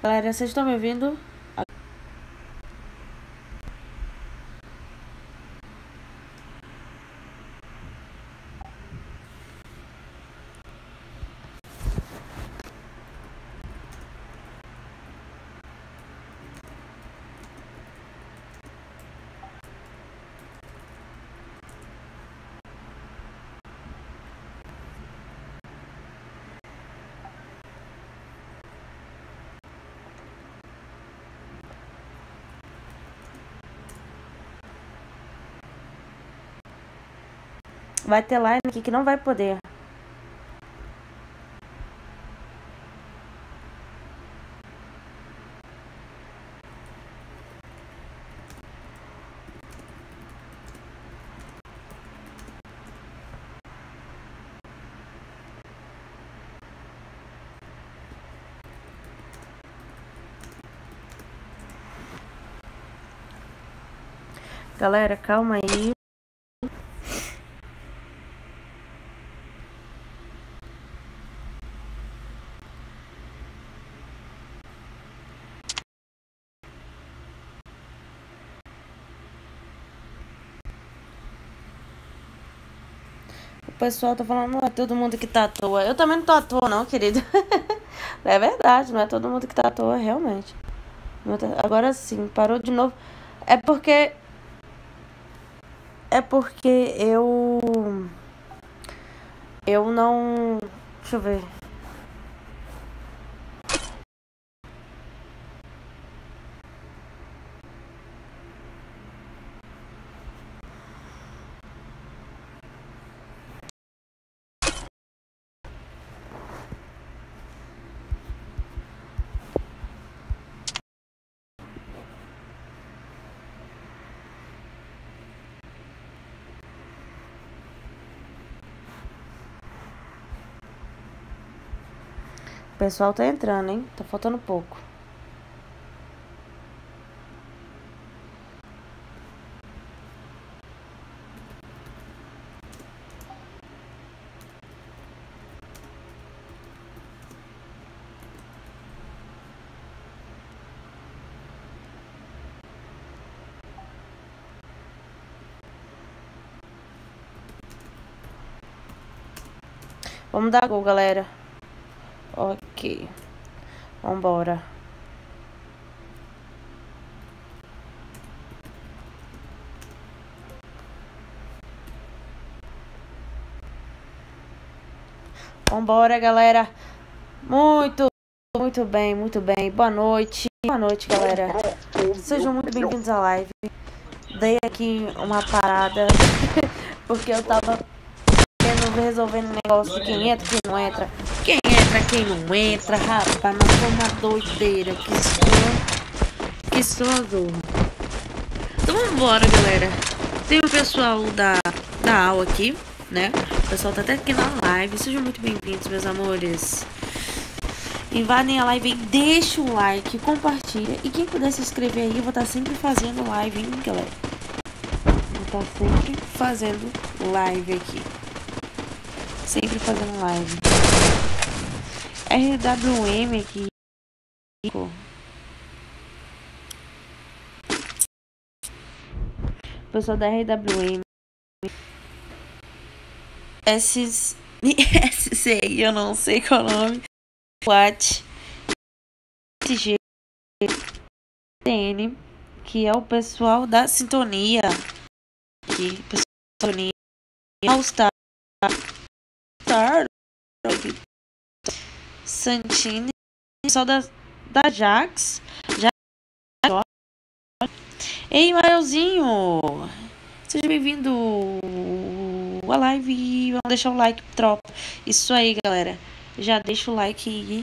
Galera, vocês estão me ouvindo? Vai ter live aqui que não vai poder. Galera, calma aí. O pessoal tá falando, não é todo mundo que tá à toa. Eu também não tô à toa, não, querido. É verdade, não é todo mundo que tá à toa, realmente. Agora sim, parou de novo. É porque. É porque eu não. Deixa eu ver. O pessoal tá entrando, hein? Tá faltando pouco. Vamos dar gol, galera. Ok. Vambora. Vambora, galera. Muito bem, muito bem. Boa noite. Boa noite, galera. Sejam muito bem-vindos à live. Dei aqui uma parada porque eu tava resolvendo um negócio de quem entra, quem não entra. Quem entra, quem não entra, rapaz. Mas foi uma doideira. Que sono. Então vambora, galera. Tem o pessoal da aula aqui, né? O pessoal tá até aqui na live. Sejam muito bem-vindos, meus amores. Invadem a live aí, deixa o like, compartilha. E quem puder se inscrever aí, eu vou estar sempre fazendo live, hein, galera? Vou estar sempre fazendo live aqui. Sempre fazendo live. RWM aqui. O pessoal da RWM. SC, eu não sei qual é o nome. What? SG TN, que é o pessoal da Sintonia. Aqui, pessoal da Sintonia. All Star. Santini, pessoal da Jax. Ei, Maelzinho! Seja bem-vindo à live. Vamos deixar o like, tropa. Isso aí, galera. Já deixa o like aí.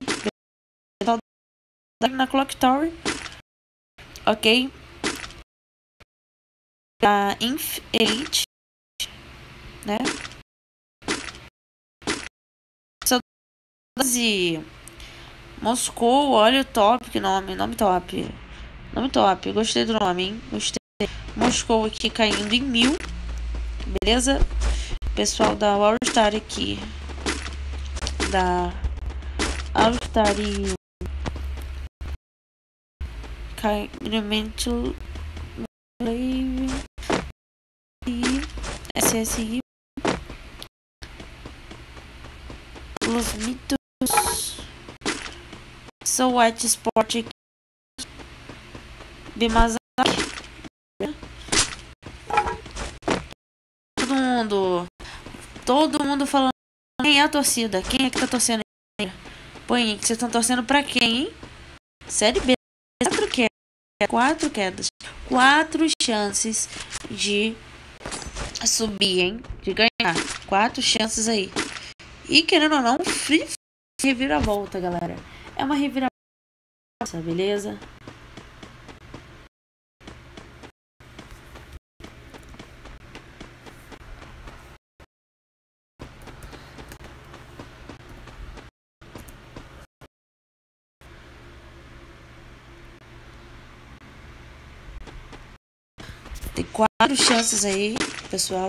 Na Clock Tower. Ok? A Inf Elite. Né? Moscou, olha o top, que nome top. Nome top, gostei do nome, hein? Gostei. Moscou aqui caindo em 1000. Beleza? Pessoal da All Star aqui. Da All Star Agreement Live e SSI Los Mitos So White Sport Bimazaki. Todo mundo falando. Quem é a torcida? Quem é que tá torcendo? Põe aí, que vocês estão torcendo pra quem, hein? Série B, 4 quedas. 4 chances de subir, hein? De ganhar. 4 chances aí. E querendo ou não, reviravolta, galera. É uma reviravolta, beleza? Tem 4 chances aí, pessoal.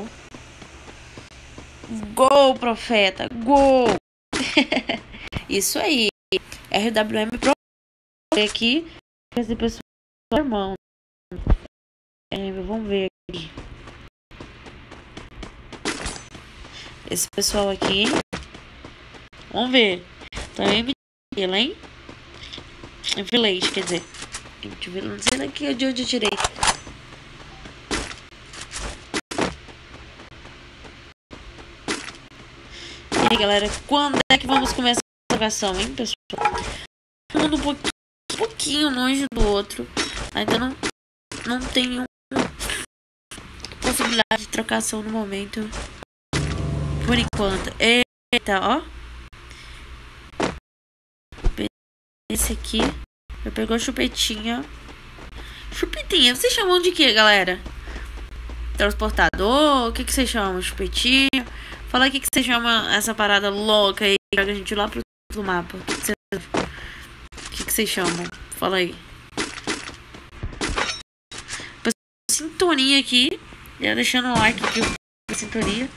Gol, profeta! Gol! Isso aí. RWM Pro aqui. Esse pessoal, irmão. Vamos ver aqui. Esse pessoal aqui. Vamos ver. Também hein? Village, quer dizer. Não sei daqui de onde eu tirei. E aí, galera, quando é que vamos começar a jogação, hein, pessoal? Todo mundo um pouquinho longe do outro. Ainda não tem possibilidade de trocação no momento. Por enquanto. Eita, ó. Esse aqui. Eu pegou chupetinha. Chupetinha, vocês chamam de quê, galera? Transportador? O que vocês chamam? Chupetinho? Fala aí o que você chama essa parada louca aí que joga a gente lá pro mapa. O que vocês chamam? Fala aí. Sintonia aqui. Já deixando o like aqui pra sintonia.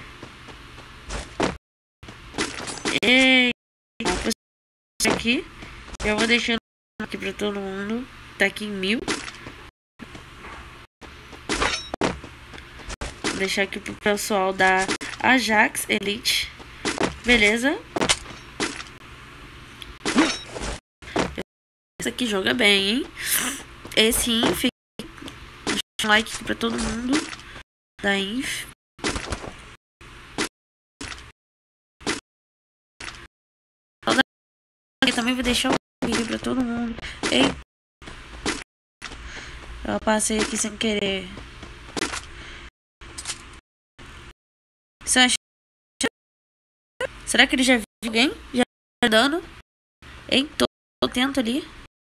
E aqui. Já vou deixando aqui pra todo mundo. Tá aqui em 1000. Vou deixar aqui pro pessoal da Ajax Elite. Beleza? Esse aqui joga bem, hein? Esse Inf. Deixa um like aqui pra todo mundo. Da Inf. Eu também vou deixar o vídeo pra todo mundo. Ei! Eu passei aqui sem querer. Será que ele já viu alguém? Já tá dando? Hein? Tô atento ali.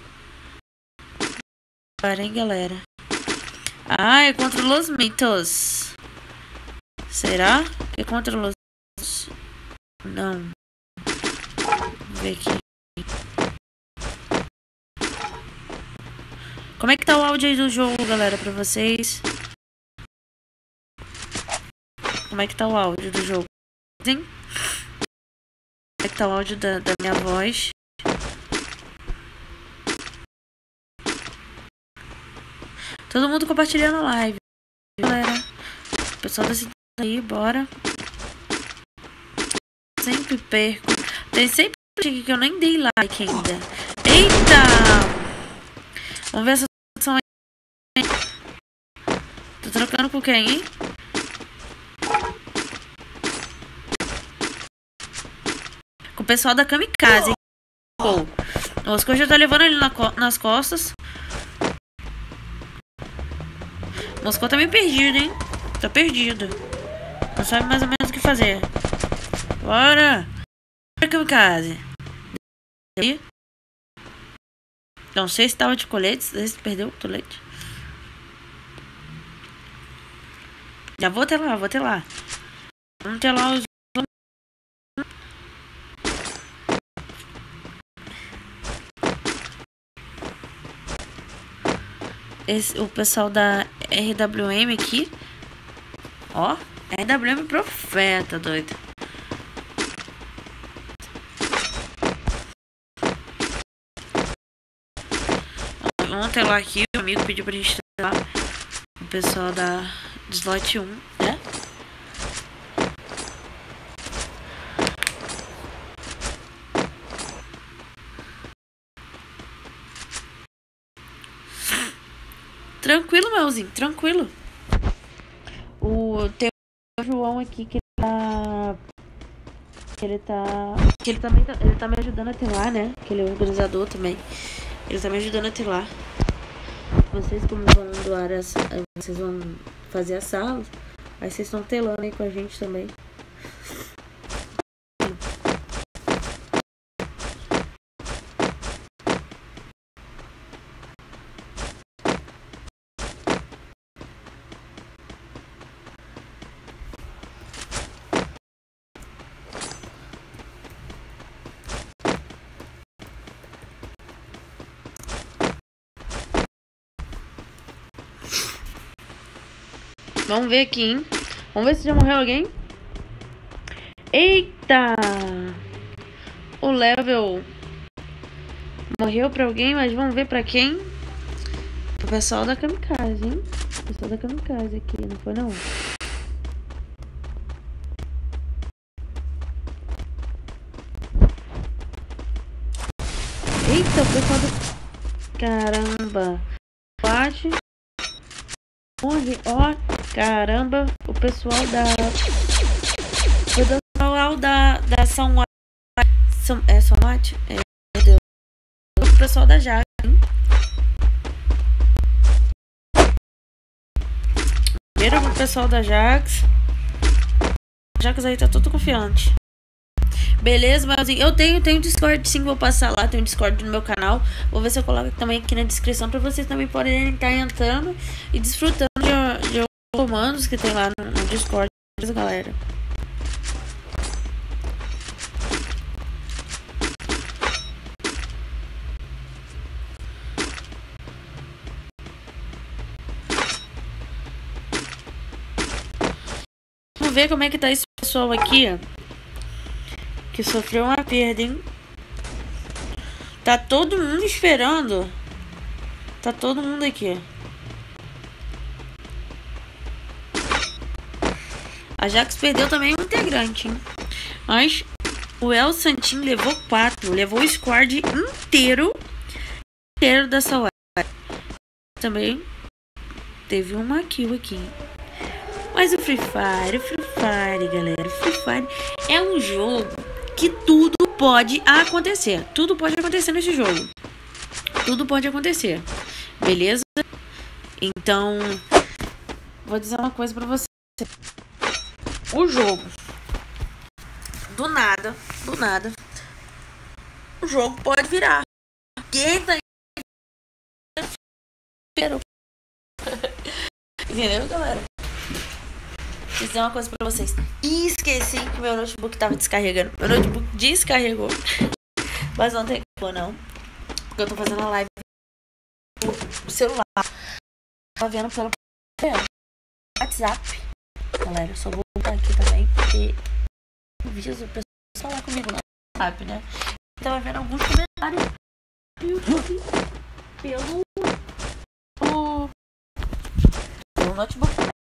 Agora, hein, galera? Ah, é contra Los Mitos. Será? É contra Los Mitos? Não. Vamos ver aqui. Como é que tá o áudio aí do jogo, galera, pra vocês? Como é que tá o áudio do jogo? Sim? Como é que tá o áudio da minha voz? Todo mundo compartilhando a live, galera. O pessoal tá sentindo aí, bora. Sempre perco. Tem sempre aqui que eu nem dei like ainda. Eita! Vamos ver essa situação aí. Tô trocando com quem, hein? Com o pessoal da Kamikaze, hein? O Oscar já tá levando ele nas costas. O Moscou tá meio perdido, hein? Tá perdido. Não sabe mais ou menos o que fazer. Bora! Kamikaze. Aí. Não sei se tava de colete. Se perdeu o colete. Já vou até lá, Vamos ter lá os... o pessoal da RWM aqui. Ó, RWM Profeta, doido. uma tela aqui, o amigo pediu pra gente telar. O pessoal da slot 1, né? Tranquilo, Melzinho, tranquilo. Tem o João aqui que ele tá me ajudando a telar, né? Que ele é organizador também. Ele tá me ajudando a telar. Vocês como vão doar vocês vão fazer as salas, aí vocês estão telando aí com a gente também. Vamos ver aqui, hein? Vamos ver se já morreu alguém. Eita! O level morreu pra alguém, mas vamos ver pra quem? O pessoal da Kamikaze, hein? O pessoal da Kamikaze aqui, não foi não? Eita, o pessoal do... Caramba! Bate. Morre, ó. Caramba, o pessoal da... O pessoal da São Mate? Meu Deus. O pessoal da Jax, hein? Primeiro o pessoal da Jax. A Jax aí tá todo confiante. Beleza, mas eu tenho Discord sim, vou passar lá, tem um Discord no meu canal. Vou ver se eu coloco também aqui na descrição pra vocês também poderem estar entrando e desfrutando de comandos que tem lá no Discord, galera. Vamos ver como é que tá esse pessoal aqui, ó, que sofreu uma perda, hein? Tá todo mundo esperando. Tá todo mundo aqui. A Jax perdeu também um integrante, hein? Mas o El Santin levou 4. Levou o squad inteiro da Sawai. Também teve uma kill aqui. Mas o Free Fire, galera. Free Fire é um jogo que tudo pode acontecer. Tudo pode acontecer nesse jogo. Tudo pode acontecer. Beleza? Então, vou dizer uma coisa pra você. O jogo, do nada, o jogo pode virar. Quem tá entendeu, galera? Vou dizer uma coisa pra vocês. Esqueci que meu notebook tava descarregando. Meu notebook descarregou. Mas não tem como não. Porque eu tô fazendo a live no celular. Tava vendo pelo WhatsApp. Galera, eu só vou voltar aqui também, porque eu aviso o pessoal lá comigo no WhatsApp, né? Eu tava vendo alguns comentários no YouTube pelo notebook também.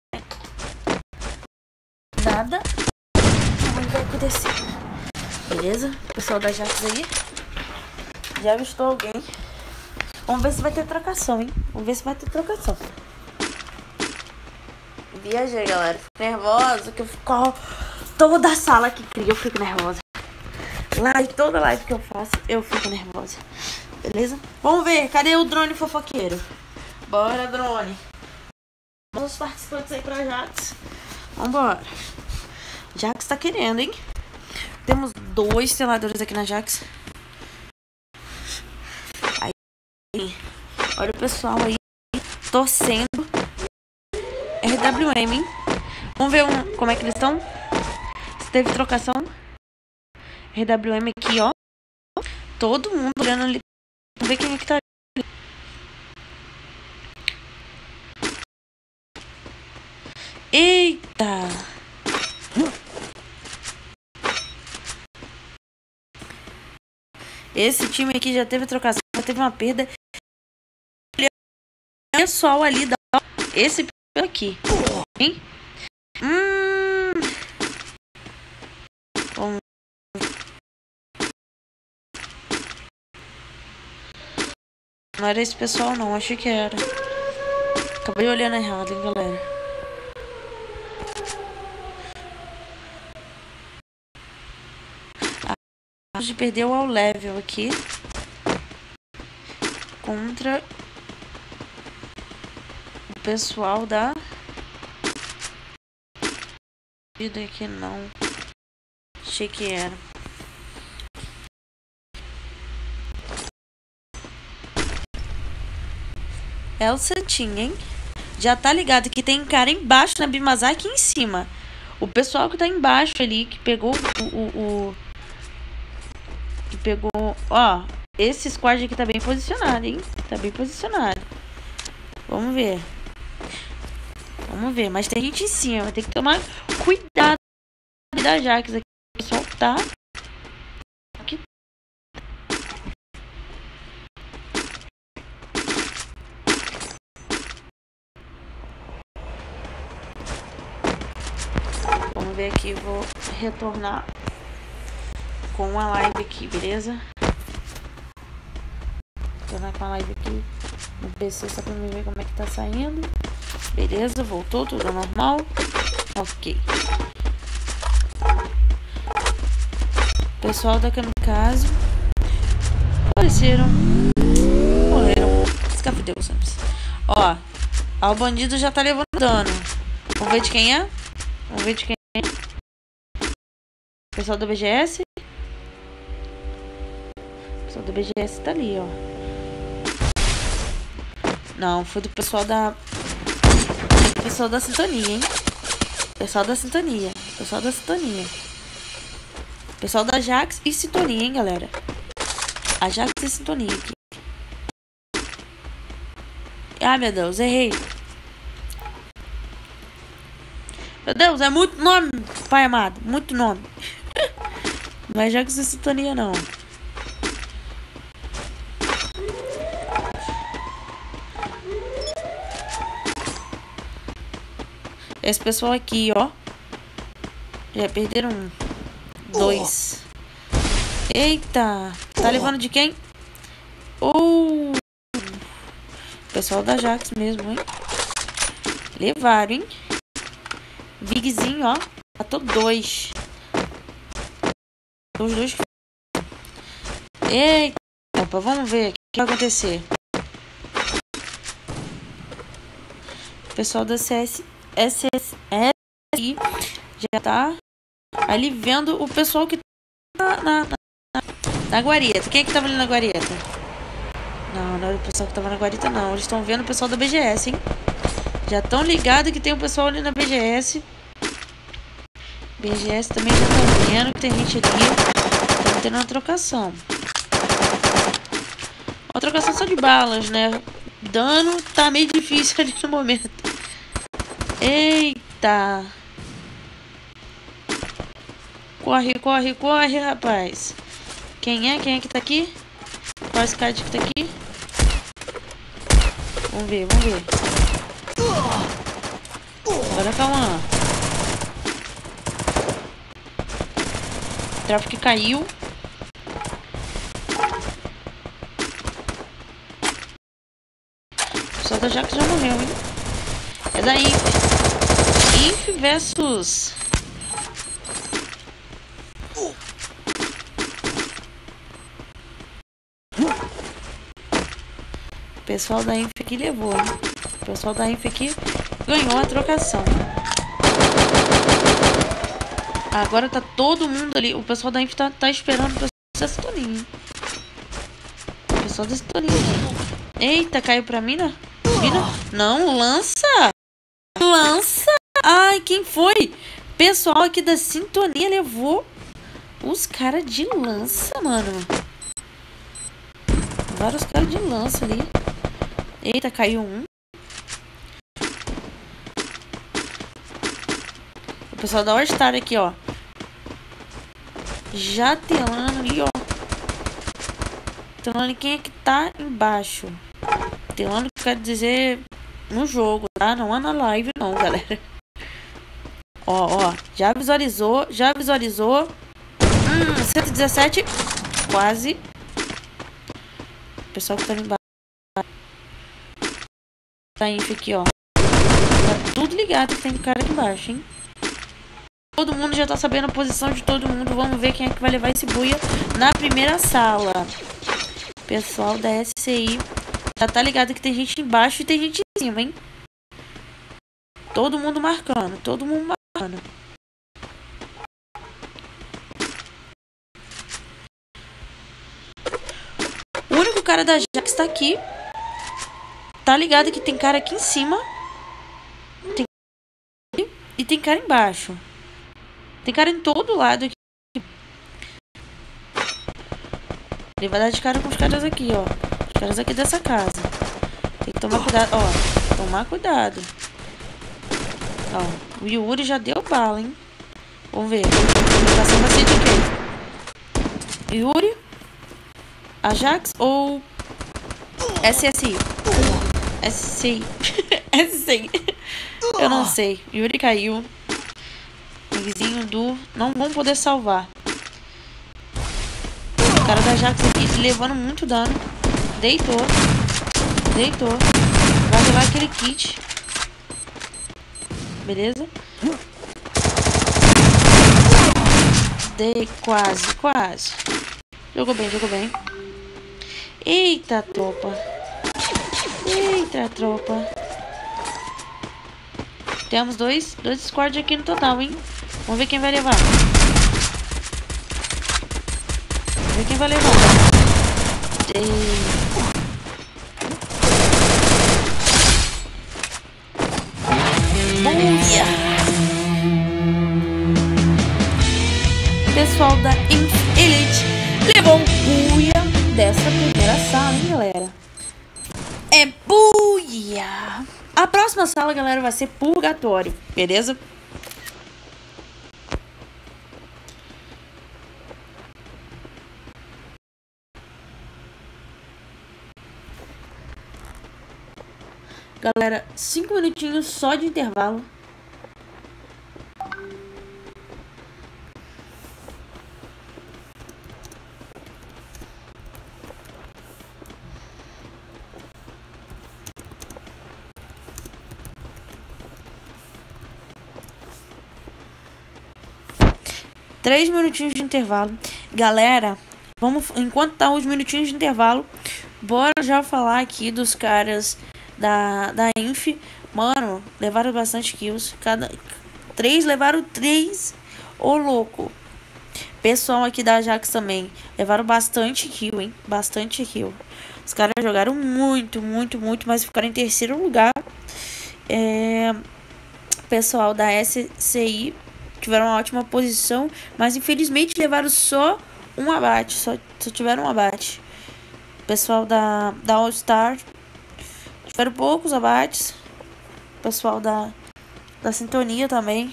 Nada ruim vai acontecer. Beleza? Pessoal da Jax aí. Já avistou alguém. Vamos ver se vai ter trocação, hein? Vamos ver se vai ter trocação. Viajei, galera. Fico nervosa, que eu fico... Toda sala que cria, eu fico nervosa. Lá em toda live que eu faço, eu fico nervosa. Beleza? Vamos ver. Cadê o drone fofoqueiro? Bora, drone. Vamos os participantes aí pra Jax. Vambora. Jax tá querendo, hein? Temos 2 seladores aqui na Jax. Aí, olha o pessoal aí torcendo. RWM, hein? Vamos ver como é que eles estão. Se teve trocação. RWM aqui, ó. Todo mundo olhando ali. Vamos ver quem é que tá ali. Eita! Esse time aqui já teve trocação, já teve uma perda. pessoal ali da... Esse pessoal aqui. Hein? Não era esse pessoal não, achei que era. Acabei olhando errado, hein, galera. A gente perdeu ao level aqui. Contra o pessoal da... Vida aqui não. Achei que era. É o Santinho, hein? Já tá ligado que tem cara embaixo na Bimazar aqui em cima. O pessoal que tá embaixo ali, que pegou que pegou... Ó, esse squad aqui tá bem posicionado, hein? Tá bem posicionado. Vamos ver. Vamos ver. Mas tem gente em cima. Tem que tomar cuidado da Jax aqui. O pessoal tá... Aqui. Vamos ver aqui. Vou retornar com a live aqui, beleza? Retornar com a live aqui no PC só pra me ver como é que tá saindo. Beleza, voltou, tudo normal. Ok. Pessoal da kamikaze apareceram. Morreram. Escafedeu, Santos. Ó, o bandido já tá levando dano. Vamos ver de quem é? Vamos ver de quem é. Pessoal da BGS. Pessoal da BGS tá ali, ó. Não, foi do pessoal da... Pessoal da sintonia, hein? Pessoal da sintonia. Pessoal da sintonia. Pessoal da Jax e sintonia, hein, galera? A Jax e sintonia aqui. Ah, meu Deus, errei. Meu Deus, é muito nome, pai amado. Muito nome. Não é Jax e sintonia, não. Esse pessoal aqui, ó. Já perderam 2. Eita. Tá levando de quem? Pessoal da Jax mesmo, hein? Levaram, hein? Vigzinho, ó. Matou 2. Os 2. Eita. Opa, vamos ver o que vai acontecer. Pessoal da SSI já tá ali vendo o pessoal que tá na guarita. Quem é que tava ali na guarita? Não era o pessoal que tava na guarita, não. Eles estão vendo o pessoal da BGS, hein? Já estão ligados que tem um pessoal ali na BGS. BGS também já tá vendo que tem gente ali. Tá tendo uma trocação. Uma trocação só de balas, né? Dano tá meio difícil ali no momento. Eita. Corre, corre, corre, rapaz. Quem é? Quem é que tá aqui? Qual esse cara que tá aqui? Vamos ver, vamos ver. Bora, calma. O tráfico caiu. Só da Jax já morreu, hein? É da Inf. Inf versus... O pessoal da Inf aqui levou, hein? O pessoal da Inf aqui ganhou a trocação. Agora tá todo mundo ali. O pessoal da Inf tá esperando o pessoal da sintonia. O pessoal da sintonia. Eita, caiu pra mina? Mina? Não, lança! Lança! Ai, quem foi? Pessoal aqui da sintonia levou os caras de lança, mano. Vários caras de lança ali. Eita, caiu um. O pessoal da All-Star aqui, ó. Já telando ali, ó. Telando quem é que tá embaixo. Telando quer dizer no jogo, tá? Não é na live não, galera. Ó, já visualizou, 117, quase. O pessoal que tá ali embaixo. Tá info aqui, ó. Tá tudo ligado que tem cara aqui embaixo, hein? Todo mundo já tá sabendo a posição de todo mundo. Vamos ver quem é que vai levar esse buia na primeira sala. Pessoal da SCI já tá ligado que tem gente embaixo e tem gente em cima, hein? Todo mundo marcando, todo mundo marcando. O único cara da Jax tá aqui. Tá ligado que tem cara aqui em cima. E tem cara embaixo. Tem cara em todo lado aqui. Ele vai dar de cara com os caras aqui, ó. Os caras aqui dessa casa. Tem que tomar cuidado, ó. Tomar cuidado. Ó, o Yuri já deu bala, hein. Vamos ver. Passando assim de quem? Yuri? Ajax ou SSI? SSI. SSI. Eu não sei. Yuri caiu. O vizinho do... Não vão poder salvar. O cara da Ajax aqui levando muito dano. Deitou. Vai levar aquele kit. Beleza? Dei quase. Jogou bem. Eita, tropa. Temos dois squads aqui no total, hein? Vamos ver quem vai levar. Buia! Pessoal da Elite levou buia dessa primeira sala, hein, galera? É buia! A próxima sala, galera, vai ser purgatório, beleza? Galera, 5 minutinhos só de intervalo. Três minutinhos de intervalo. Galera, vamos, enquanto tá os minutinhos de intervalo, bora já falar aqui dos caras da Inf. Mano, levaram bastante kills. Levaram 3. Ô, louco. Pessoal aqui da Ajax também levaram bastante kill, hein? Bastante kill. Os caras jogaram muito, mas ficaram em terceiro lugar. Pessoal da SCI tiveram uma ótima posição, mas infelizmente levaram só um abate. Só tiveram um abate. Pessoal da All Star tiveram poucos abates. Pessoal da Sintonia também.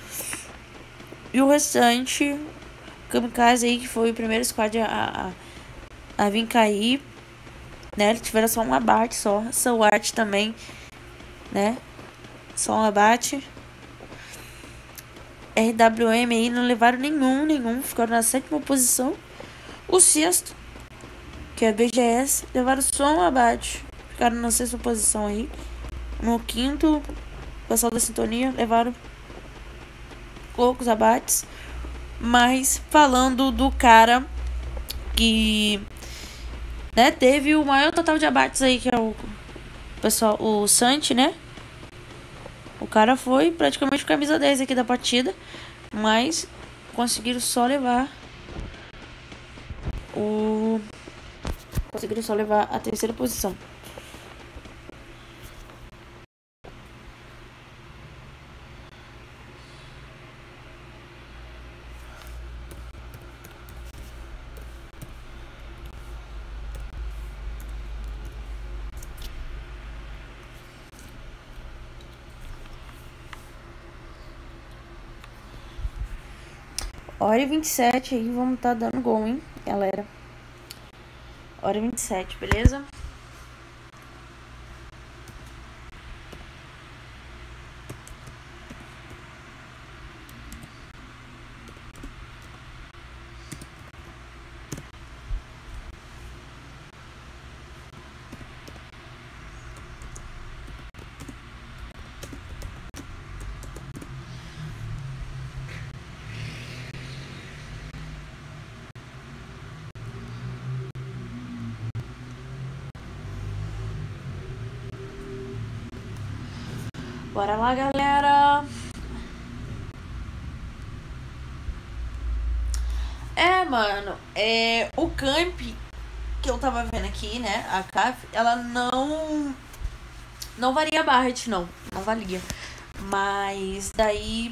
E o restante, Kamikaze aí, que foi o primeiro squad a vir cair, né? Tiveram só um abate só. SWAT também, né? Só um abate. RWM aí não levaram nenhum. Ficaram na 7ª posição. O sexto, que é BGS, levaram só um abate. Ficaram na 6ª posição aí. No quinto, o pessoal da Sintonia levaram poucos abates. Mas falando do cara que, né, teve o maior total de abates aí, que é o pessoal, o Santi, né? O cara foi praticamente camisa 10 aqui da partida, mas conseguiram só levar a terceira posição. Hora e 27 aí, vamos tá dando gol, hein, galera. Hora e 27, beleza? Bora lá, galera. Mano, o camp que eu tava vendo aqui, né, a CAF, ela não varia a Barret, não valia. Mas daí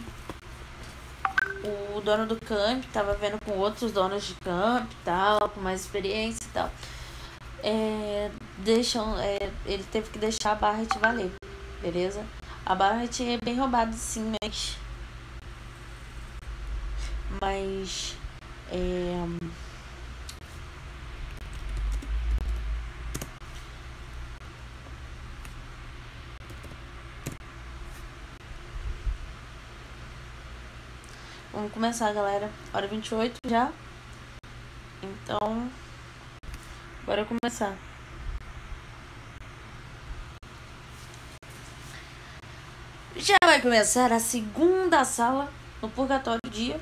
o dono do camp tava vendo com outros donos de camp e tal, com mais experiência e tal. Ele teve que deixar a Barret valer, beleza? A Barret é bem roubada sim, mas vamos começar, galera. Hora 28 já. Então, bora começar. Já vai começar a segunda sala no Purgatório Dia.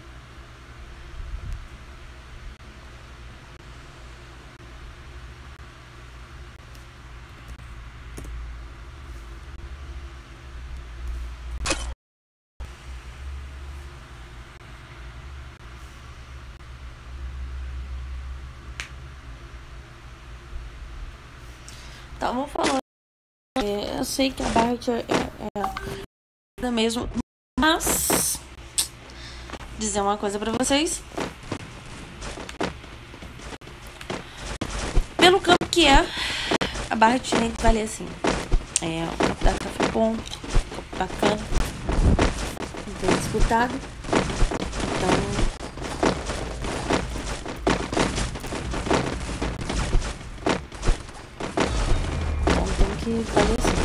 Estavam falando. Eu sei que a Barret é mesmo, mas dizer uma coisa pra vocês. Pelo campo que a Barret vale assim. O campo da CAF é bom, campo bacana, bem disputado. Então tem que fazer assim.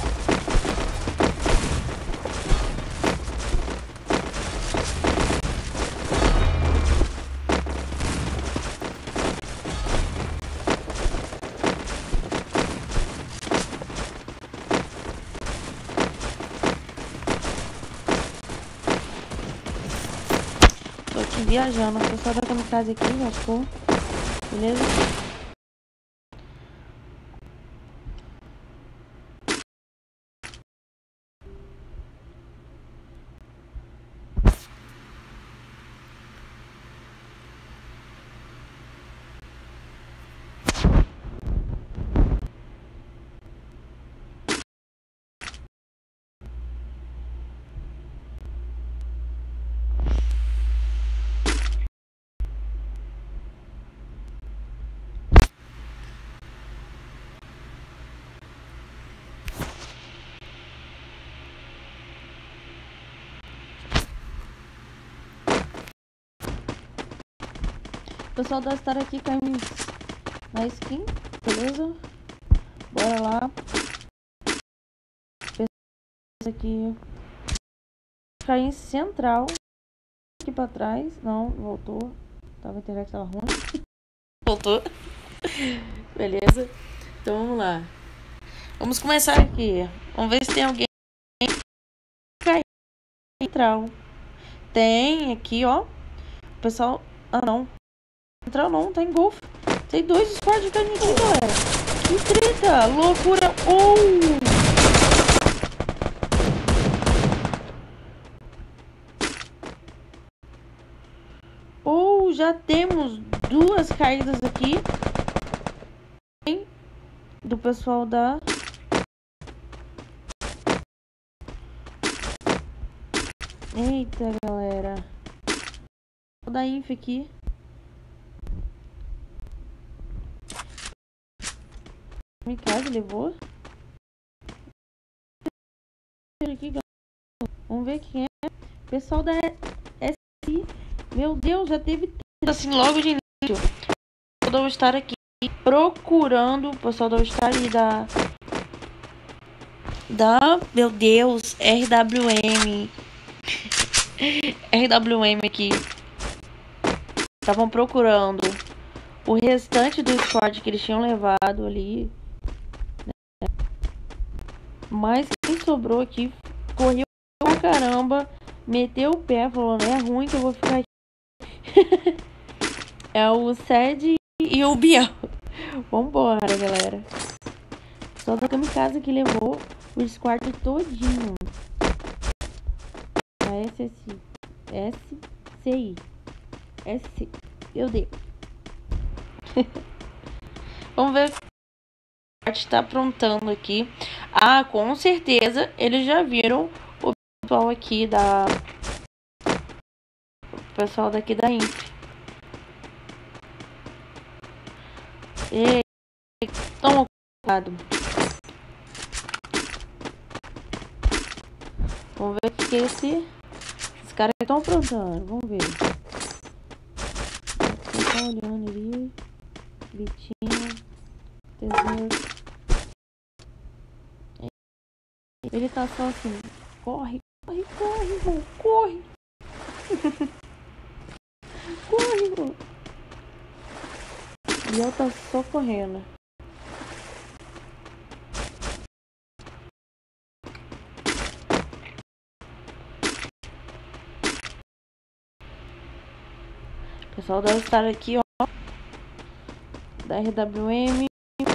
Tô aqui viajando, o pessoal da kamikaze aqui, lascou. Beleza? O pessoal deve estar aqui caindo na skin, beleza? Bora lá. Aqui. Cair central. Aqui pra trás. Não, voltou. Tava a internet tava ruim. Voltou. Beleza. Então vamos lá. Vamos começar aqui. Vamos ver se tem alguém cair central. Tem aqui, ó. O pessoal. Ah, não. Central não, tá em golfe. Tem 2 squads caindo aqui, galera. Que treta! Loucura! Já temos 2 caídas aqui do pessoal da eita, galera, da Inf aqui. Kamikaze levou aqui, vamos ver quem é. Pessoal da SI. Meu Deus, já teve assim logo de início. Eu devo estar aqui procurando o pessoal do estar e da meu Deus, RWM aqui. Estavam procurando o restante do squad que eles tinham levado ali, né? Mas quem sobrou aqui correu pra caramba, meteu o pé, falou, não é ruim que eu vou ficar aqui. É o Sed e o Biel. Vambora, galera. Só da kamikaze que levou o squad todinho. SCI. S. Meu Deus. Vamos ver o que a parte está aprontando aqui. Ah, com certeza eles já viram o pessoal aqui da... O pessoal daqui da Inf. Ei, toma cuidado. Vamos ver o que esses caras estão aprontando. Vamos ver. Você tá olhando ali. Vitinho. Tesouro. Ele tá só assim. Corre, corre, corre, irmão. Corre. Corre, irmão. E eu tá só correndo. O pessoal deve estar aqui, ó. Da RWM.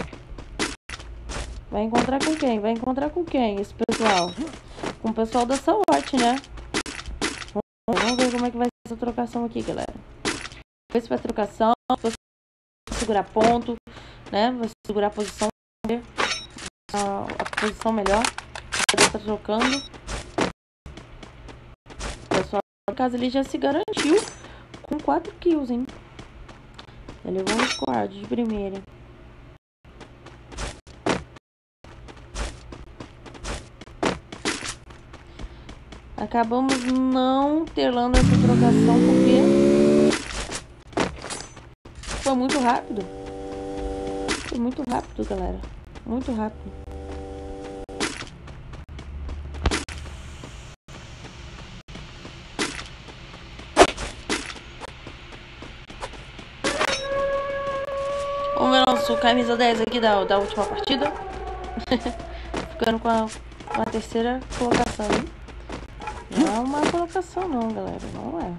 Vai encontrar com quem? Vai encontrar com quem esse pessoal? Com o pessoal da SWAT, né? Vamos ver como é que vai ser essa trocação aqui, galera. Vamos ver se vai trocação. Vai segurar ponto, né? Vai segurar a posição. A posição melhor. Tá trocando. O pessoal da casa ali já se garantiu com 4 kills, hein? Ele levou um squad de primeira. Acabamos não telando essa trocação porque foi muito rápido. Foi muito rápido, galera. Muito rápido. Vamos ver nosso camisa 10 aqui da última partida. Ficando com a terceira colocação, hein? Não é uma colocação não, galera. Não é.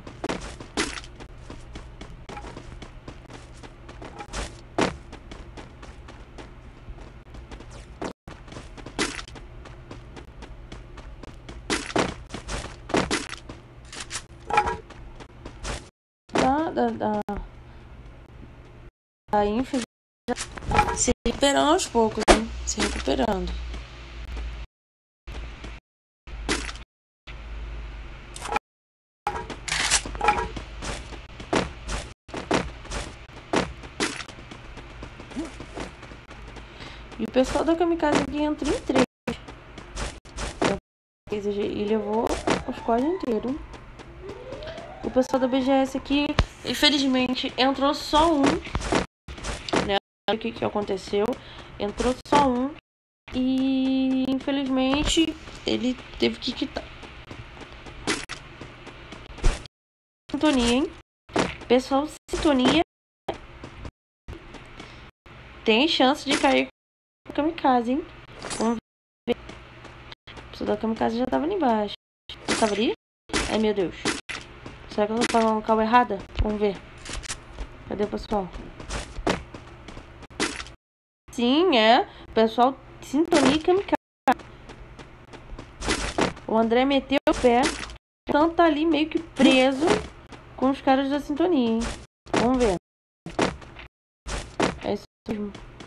A Inf se recuperando aos poucos, hein? Se recuperando. E o pessoal da Kamikaze aqui entra em 3. E levou o squad inteiro. O pessoal da BGS aqui, infelizmente, entrou só um. Né? O que aconteceu? Entrou só um. E infelizmente ele teve que quitar. Sintonia, hein? Pessoal, sintonia. Tem chance de cair com a Kamikaze, hein? Vamos ver. O pessoal da Kamikaze já tava ali embaixo. Você tava ali? Ai, meu Deus. Será que eu tô falando calma errada? Vamos ver. Cadê o pessoal? Sim, é. Pessoal, sintonia e Kamikaze. O André meteu o pé. Tanto tá ali meio que preso com os caras da sintonia, hein? Vamos ver. É isso mesmo.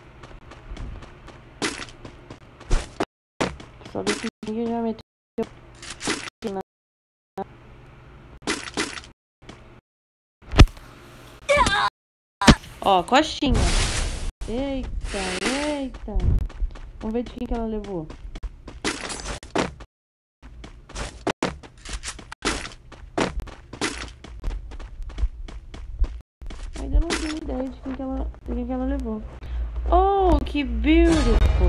Só do que já meteu. Ó, coxinha. Eita, eita. Vamos ver de quem que ela levou. Ainda não tenho ideia de quem que ela levou. Oh, que beautiful.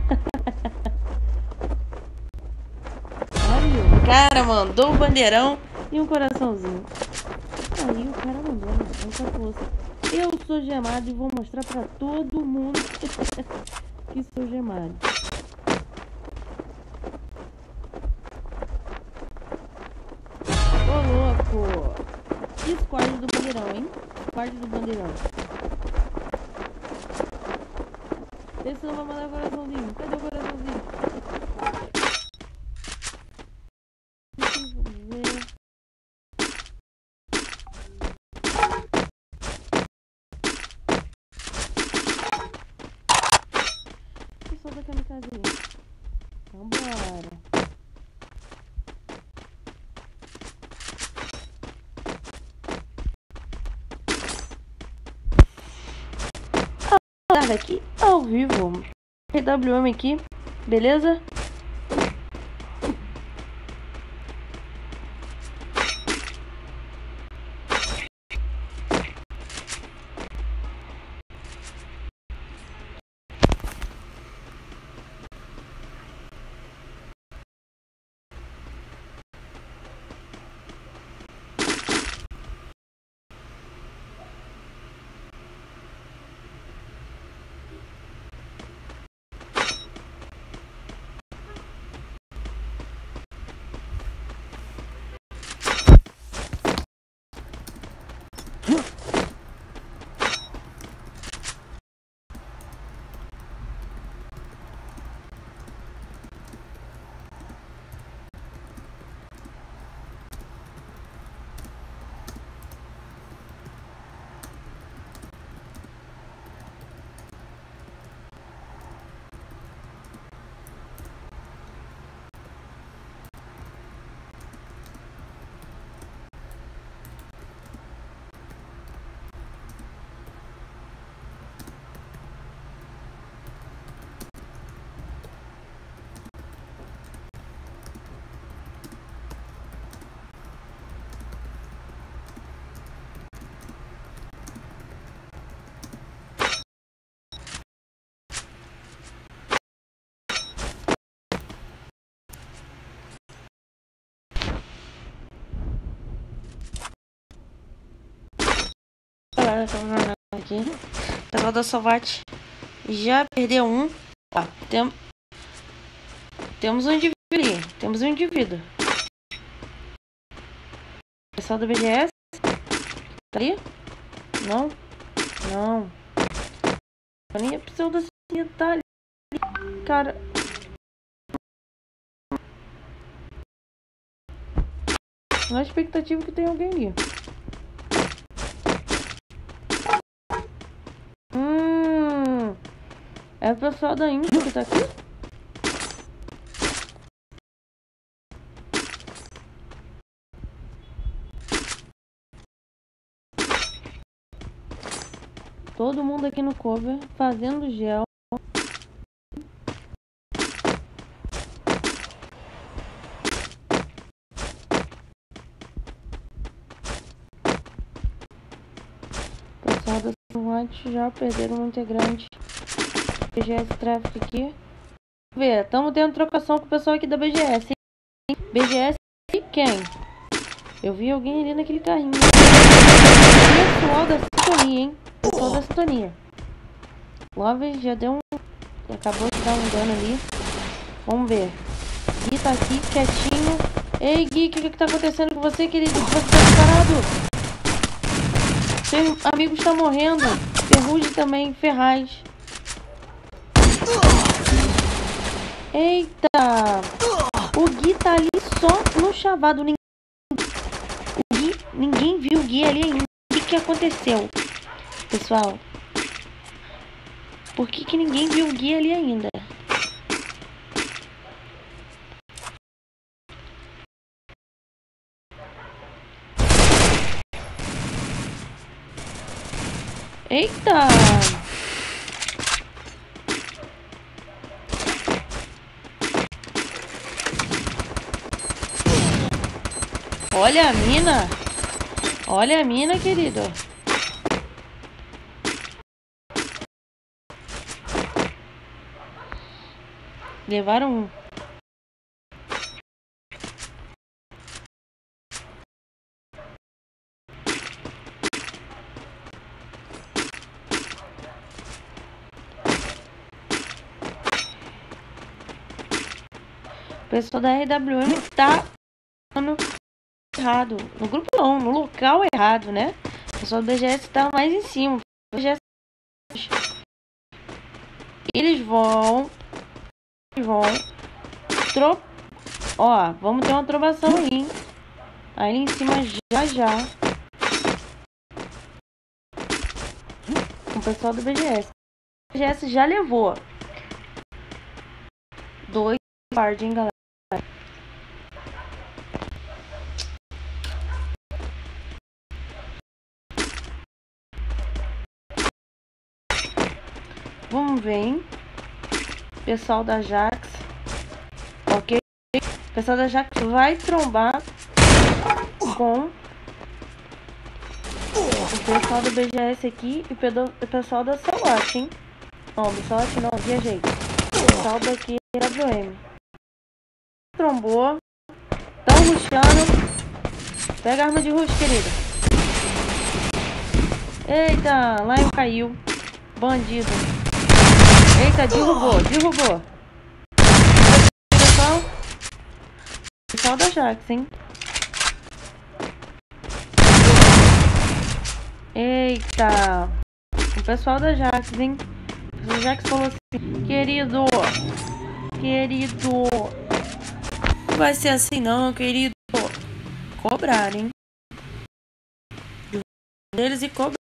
Aí, o cara mandou o bandeirão e um coraçãozinho. Aí o cara mandou essa força. Eu sou gemado e vou mostrar pra todo mundo que sou gemado. Ô, louco! Que squad do bandeirão, hein? Squad do bandeirão. Esse não vai mandar coraçãozinho. Cadê o coraçãozinho? Deixa eu ver. da kamikaze aí. Vambora. Aqui ao vivo. RWM aqui, beleza? Aqui. O pessoal da Salvat já perdeu um. Ó, temos um indivíduo ali. Temos um indivíduo. O pessoal do BGS. Tá ali? Não? Não. Nem a pessoa da cidade tá ali. Cara. Na expectativa que tem alguém ali. É o pessoal da Índia que tá aqui? Todo mundo aqui no cover fazendo gel. O pessoal da SWAT já perderam um integrante. BGS Traffic aqui. Vamos ver, estamos tendo trocação com o pessoal aqui da BGS, hein? BGS e quem? Eu vi alguém ali naquele carrinho. Pessoal da sintonia, hein? Pessoal da sintonia. Love já deu um... Acabou de dar um dano ali. Vamos ver. Gui tá aqui, quietinho. Ei, Gui, o que tá acontecendo com você, querido? Você tá parado? Seu amigo está morrendo. Ferrugem também, Ferraz. Eita! O Gui tá ali só no chavado. Ninguém viu o Gui ali ainda. O que aconteceu? Pessoal, por que ninguém viu o Gui ali ainda? Eita! Olha a mina. Olha a mina, querido. Levaram um. O pessoal da RWM tá errado. No grupo não, no local errado, né? O pessoal do BGS tá mais em cima. BGS... Eles vão... Ó, vamos ter uma trovação aí, hein? Aí em cima já. O pessoal do BGS. O BGS já levou. 2 guard, hein, galera. Vamos ver, hein? Pessoal da Jax. Ok. O pessoal da Jax vai trombar com o pessoal do BGS aqui e o pessoal da SWAT, hein? Não, do SWAT não, viajei. O pessoal daqui é WM. Trombou. Tão rushando. Pega a arma de rush, querida. Eita, Lion caiu. Bandido. Eita, derrubou. Pessoal da Jax, hein? Eita. O pessoal da Jax, hein? O Jax falou assim: Querido. Não vai ser assim não, querido. Cobrar, hein? Deles e cobrar.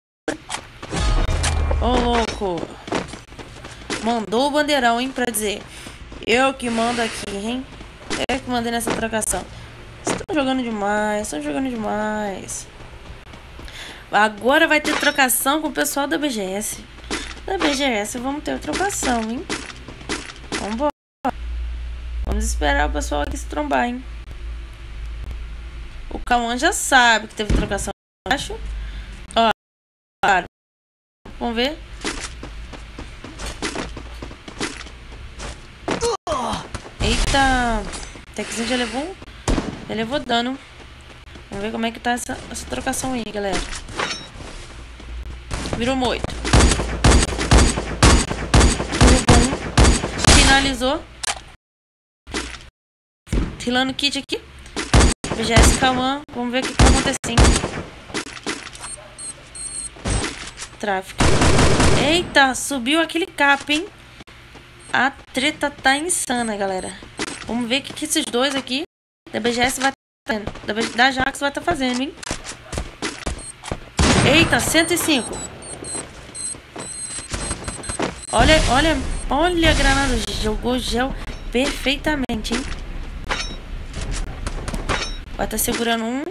Ô, louco. Mandou o bandeirão, hein? Pra dizer: eu que mando aqui, hein? Eu que mandei nessa trocação. Estão jogando demais. Agora vai ter trocação com o pessoal da BGS. Da BGS vamos ter trocação, hein? Vambora. Vamos esperar o pessoal aqui se trombar, hein? O Cauã já sabe que teve trocação, eu acho. Ó, claro. Vamos ver. Eita. O Techzinho já levou dano. Vamos ver como é que tá essa trocação aí, galera. Virou moito. Finalizou. Rilando kit aqui. BGS Cauã. Vamos ver o que tá acontecendo. Tráfico. Eita, subiu aquele cap, hein? A treta tá insana, galera. Vamos ver o que esses dois aqui da BGS vai estar fazendo. Da Jax vai estar fazendo, hein? Eita, 105. Olha a granada. Jogou gel perfeitamente, hein? Vai estar segurando um.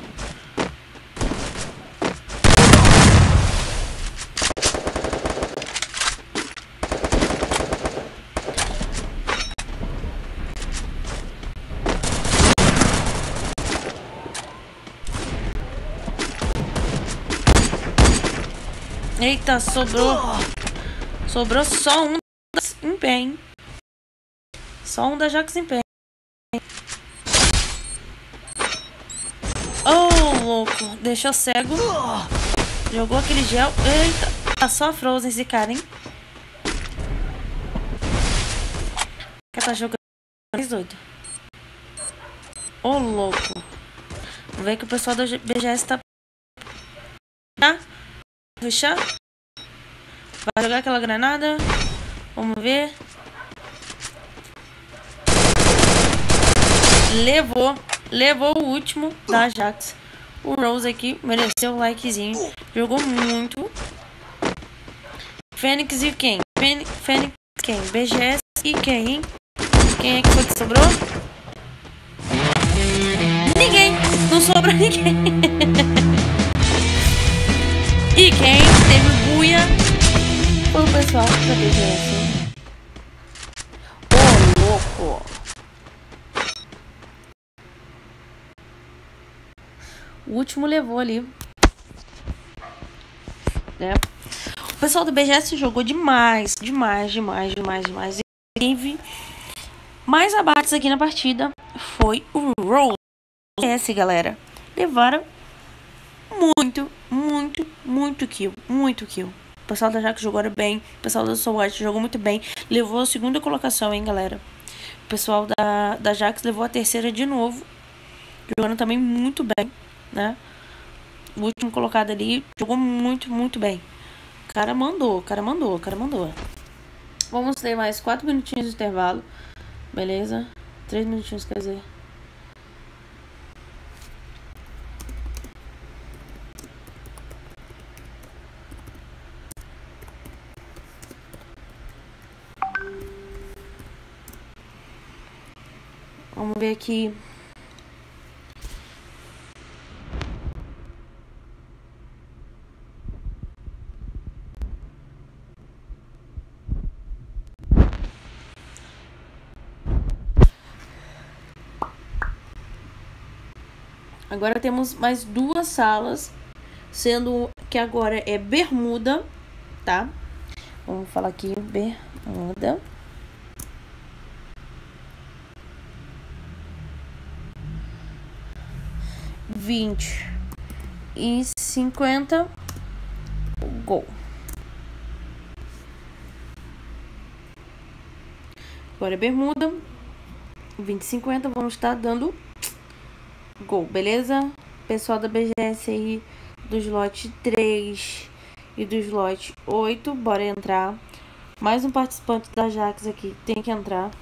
Eita, sobrou só um em pé, hein? Só um da Jax em pé. Oh, louco. Deixou cego. Jogou aquele gel. Eita, tá só Frozen esse cara, hein? Que tá jogando mais doido. Oh, louco. Vamos ver que o pessoal da BGS tá... Fechar. Vai jogar aquela granada. Vamos ver. Levou o último da Jax. O Rose aqui mereceu o likezinho. Jogou muito. Fênix e quem? Fênix quem? BGS e quem, hein? Quem é que foi que sobrou? Ninguém. Não sobrou ninguém. E quem teve buia foi o pessoal da BGS. Ô, louco. O último levou ali. Né? O pessoal do BGS jogou demais. E teve mais abates aqui na partida. Foi o Rose. BGS, galera. Levaram muito kill. O pessoal da Jax jogou bem. O pessoal da SWAT jogou muito bem. Levou a segunda colocação, hein, galera. O pessoal da Jax levou a terceira de novo. Jogando também muito bem, né? O último colocado ali jogou muito bem. O cara mandou. Vamos ter mais 4 minutinhos de intervalo. Beleza? 3 minutinhos, quer dizer. Vamos ver aqui. Agora temos mais 2 salas, sendo que agora é bermuda, tá? Vamos falar aqui, bermuda. R$20,50 gol. Agora é bermuda, R$20,50, vamos estar dando gol, beleza? Pessoal da BGS aí, do slot 3 e do slot 8, bora entrar. Mais um participante da Jax aqui, tem que entrar.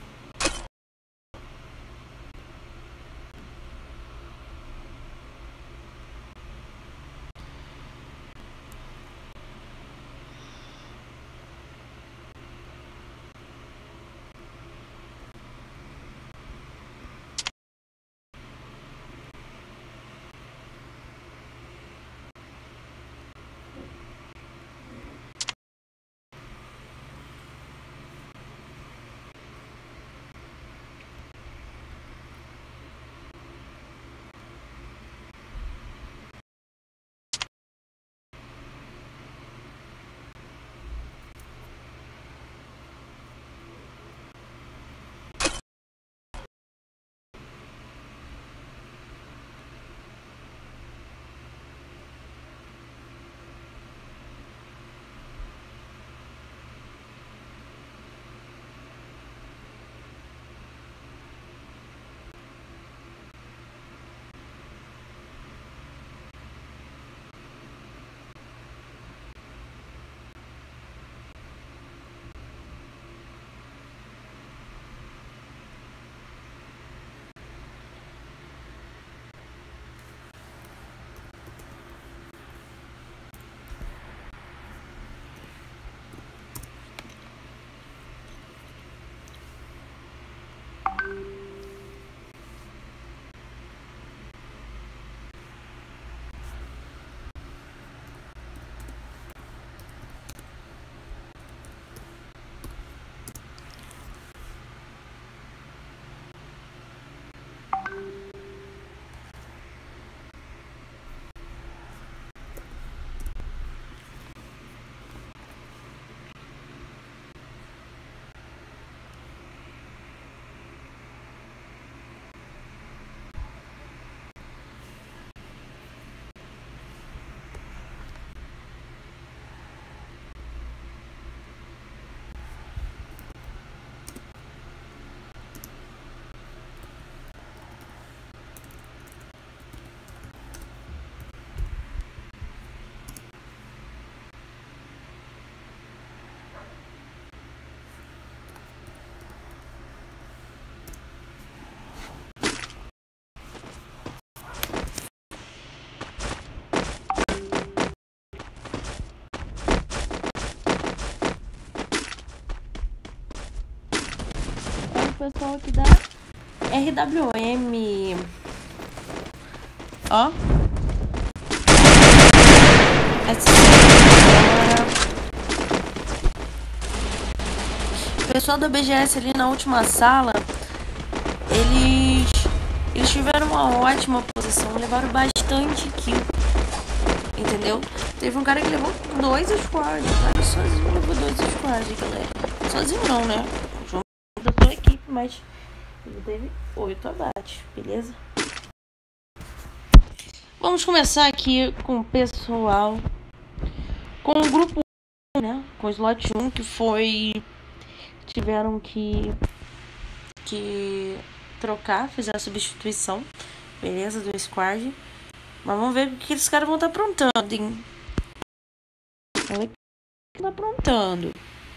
Pessoal aqui da RWM, ó, o pessoal da BGS ali na última sala, eles tiveram uma ótima posição, levaram bastante kill, entendeu? Teve um cara que levou 2 squads, o cara sozinho levou 2 squads, galera. Sozinho não, né? Da sua equipe, mas ele teve 8 abates, beleza? Vamos começar aqui com o pessoal, com o grupo 1, né? Com o slot 1, que foi... Tiveram que trocar, fizer a substituição, beleza? Do squad. Mas vamos ver o que esses caras vão estar aprontando, hein? Vamos ver o que tá aprontando.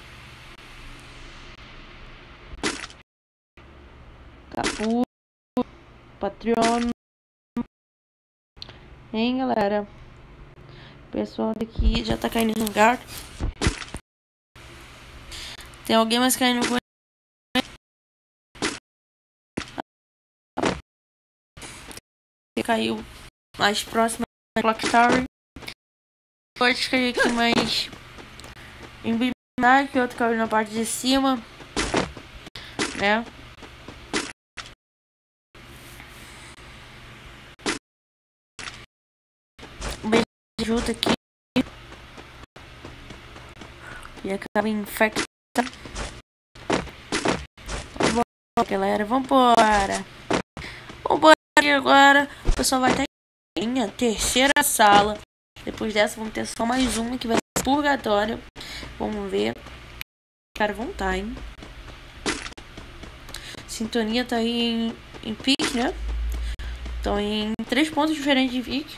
Capu, Patreon, hein, galera? O pessoal daqui já tá caindo no hangar. Tem alguém mais caindo com porque caiu mais próximo da Clock Tower. Pode cair aqui mais embaixo, que outro caiu na parte de cima, né? Um beijo junto aqui e acaba infectando. Vambora, galera, vambora. Vambora agora. O pessoal vai estar em minha terceira sala. Depois dessa vamos ter só mais uma que vai ser purgatório. Vamos ver. Cara, vão estar, hein? Sintonia tá aí em pique, né? Estão em 3 pontos diferentes de pique.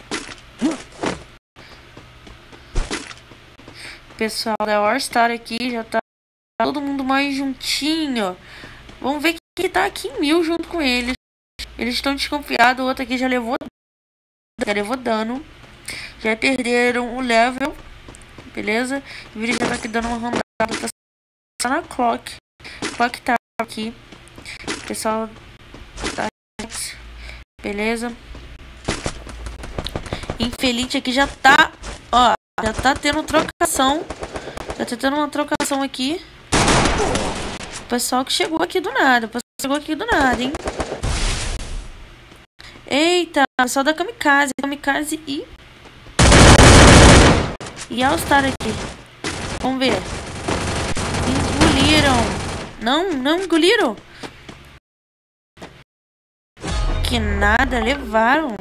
O pessoal da All Star aqui já tá todo mundo mais juntinho. Vamos ver quem tá aqui em 1000 junto com eles. Eles estão desconfiados. O outro aqui já levou dano. Já perderam o level. Beleza? O vídeo já tá aqui dando uma rondada. Tá na Clock. Clock tá aqui. O pessoal tá. Beleza? Infelite aqui já tá. Ó, já tá tendo trocação. Já tá tendo uma trocação aqui. O pessoal que chegou aqui do nada. Hein? Eita, o pessoal da Kamikaze. Kamikaze e All Star aqui. Vamos ver. Engoliram. Não engoliram. Que nada, levaram.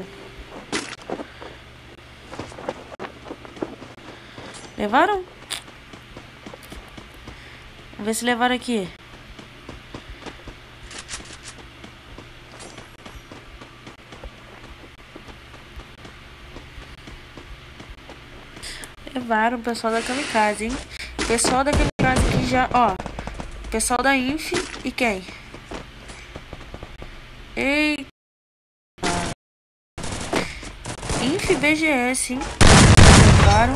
Levaram? Vamos ver se levaram aqui. Levaram o pessoal da Kamikaze, hein? O pessoal da Kamikaze aqui já, ó. O pessoal da Inf e quem? Eita. Inf e BGS, hein? Levaram.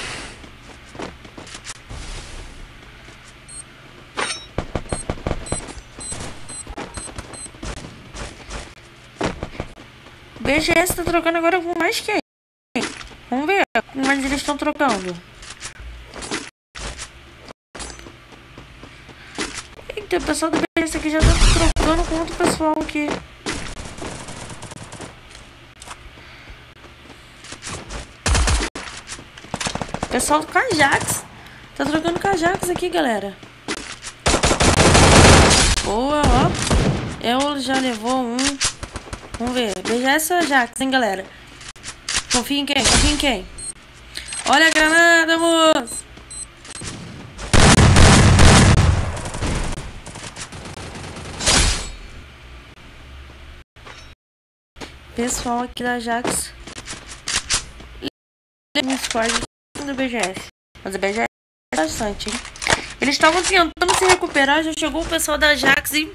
BGS tá trocando agora com mais quem? Vamos ver como eles estão trocando. Eita, o pessoal do BGS aqui já tá trocando com outro pessoal aqui. O pessoal do Kajax tá trocando Kajax aqui, galera. Boa, ó. Eu já levou um. Vamos ver. BGS ou Ajax, hein, galera? Confia em quem? Olha a granada, moço! Pessoal aqui da Ajax. No squad do BGS. Mas o BGS é bastante, hein? Eles estavam tentando se recuperar. Já chegou o pessoal da Ajax e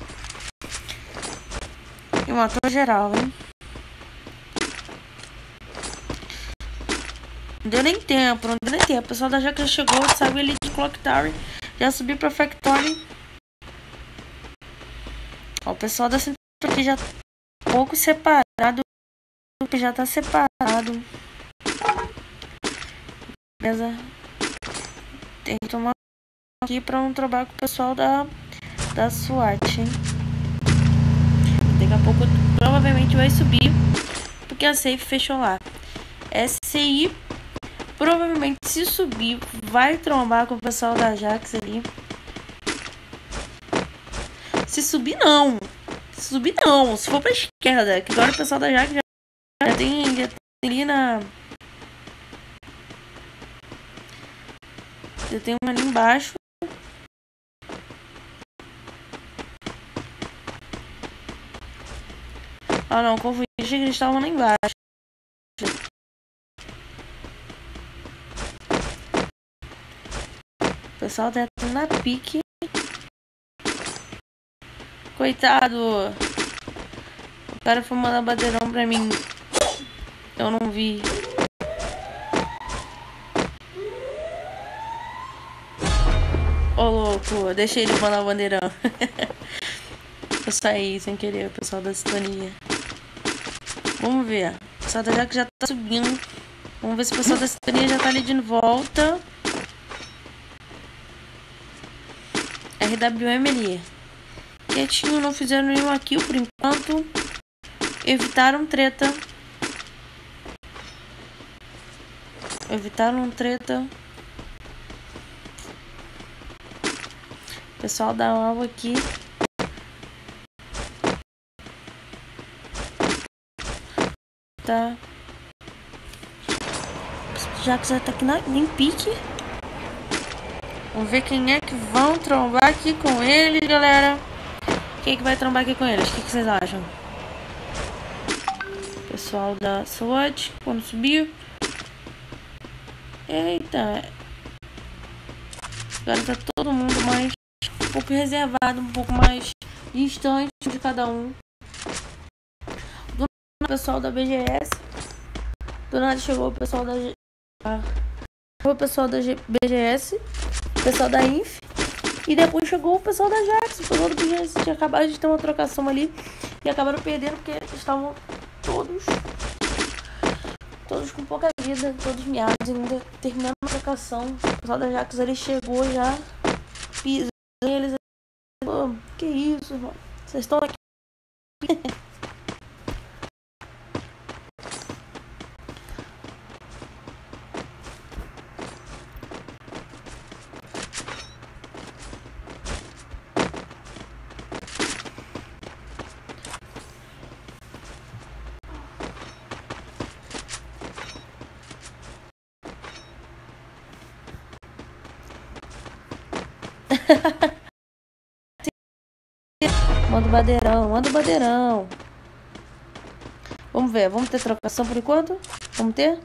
matou geral, hein? Não deu nem tempo. O pessoal da Ajax já chegou, saiu ele de Clock Tower. Já subiu pra Factory. Ó, o pessoal da Central aqui já um pouco separado. Já tá separado. Beleza? Tem que tomar aqui pra não trabalhar com o pessoal da SWAT, hein? Daqui a pouco provavelmente vai subir, porque a safe fechou lá. SCI provavelmente, se subir, vai trombar com o pessoal da Ajax ali. Se subir não. Se for pra esquerda, que agora o pessoal da Ajax já tem ali na... Já tem uma ali embaixo. Ah, não, confundi. Achei que eles estavam lá embaixo. O pessoal tá na pique. Coitado. O cara foi mandar baterão pra mim. Eu não vi. Ô, louco. Deixei ele mandar o bandeirão. Eu saí sem querer, o pessoal da sintonia. Vamos ver. O pessoal da Jax já tá subindo. Vamos ver se o pessoal da Sintonia já tá ali de volta. RWM ali. Quietinho, não fizeram nenhum kill por enquanto. Evitaram treta. Pessoal da alvo aqui. Tá. Já que já tá aqui em pique. Vamos ver quem é que vão trombar aqui com eles, galera. Quem é que vai trombar aqui com eles? O que vocês acham? Pessoal da SWAT, quando subir. Eita. Agora tá todo mundo mais um pouco reservado, um pouco mais distante de cada um. Do nada, o pessoal da BGS. Do nada chegou o pessoal da BGS, o pessoal da INF. E depois chegou o pessoal da Jax. O pessoal da BGS tinha acabado de ter uma trocação ali. E acabaram perdendo porque estavam todos com pouca vida, todos miados, ainda terminando a trocação. O pessoal da Jax ali chegou já, pisando eles. Pô, que isso, irmão? Vocês estão aqui? Manda o badeirão. Vamos ver, vamos ter trocação por enquanto? Vamos ter?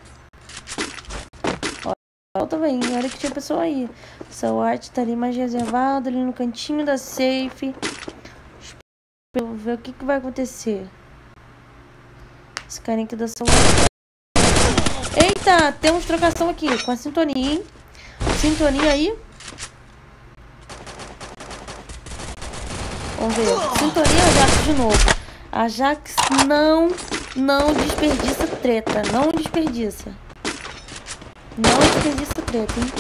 Ó, tá vendo? Olha que tinha pessoa aí. SWAT tá ali mais reservado, ali no cantinho da safe. Vamos ver o que vai acontecer. Esse carinha aqui da SWAT. Eita, temos trocação aqui com a Sintonia, hein? Sintonia aí. Vamos ver. Sintonia ou Jax de novo? A Jax não desperdiça treta. Não desperdiça treta, hein?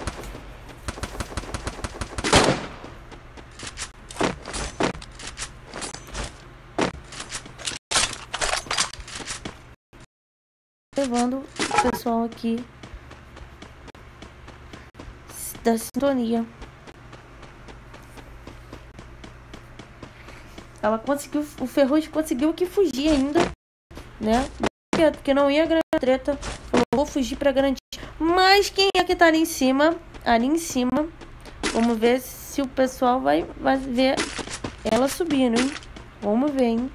Levando o pessoal aqui da Sintonia. Ela conseguiu, o Ferrugem conseguiu que fugir ainda, né? Porque não ia ganhar treta. Falou, vou fugir pra garantir. Mas quem é que tá ali em cima? Ali em cima. Vamos ver se o pessoal vai ver ela subindo, hein? Vamos ver, hein?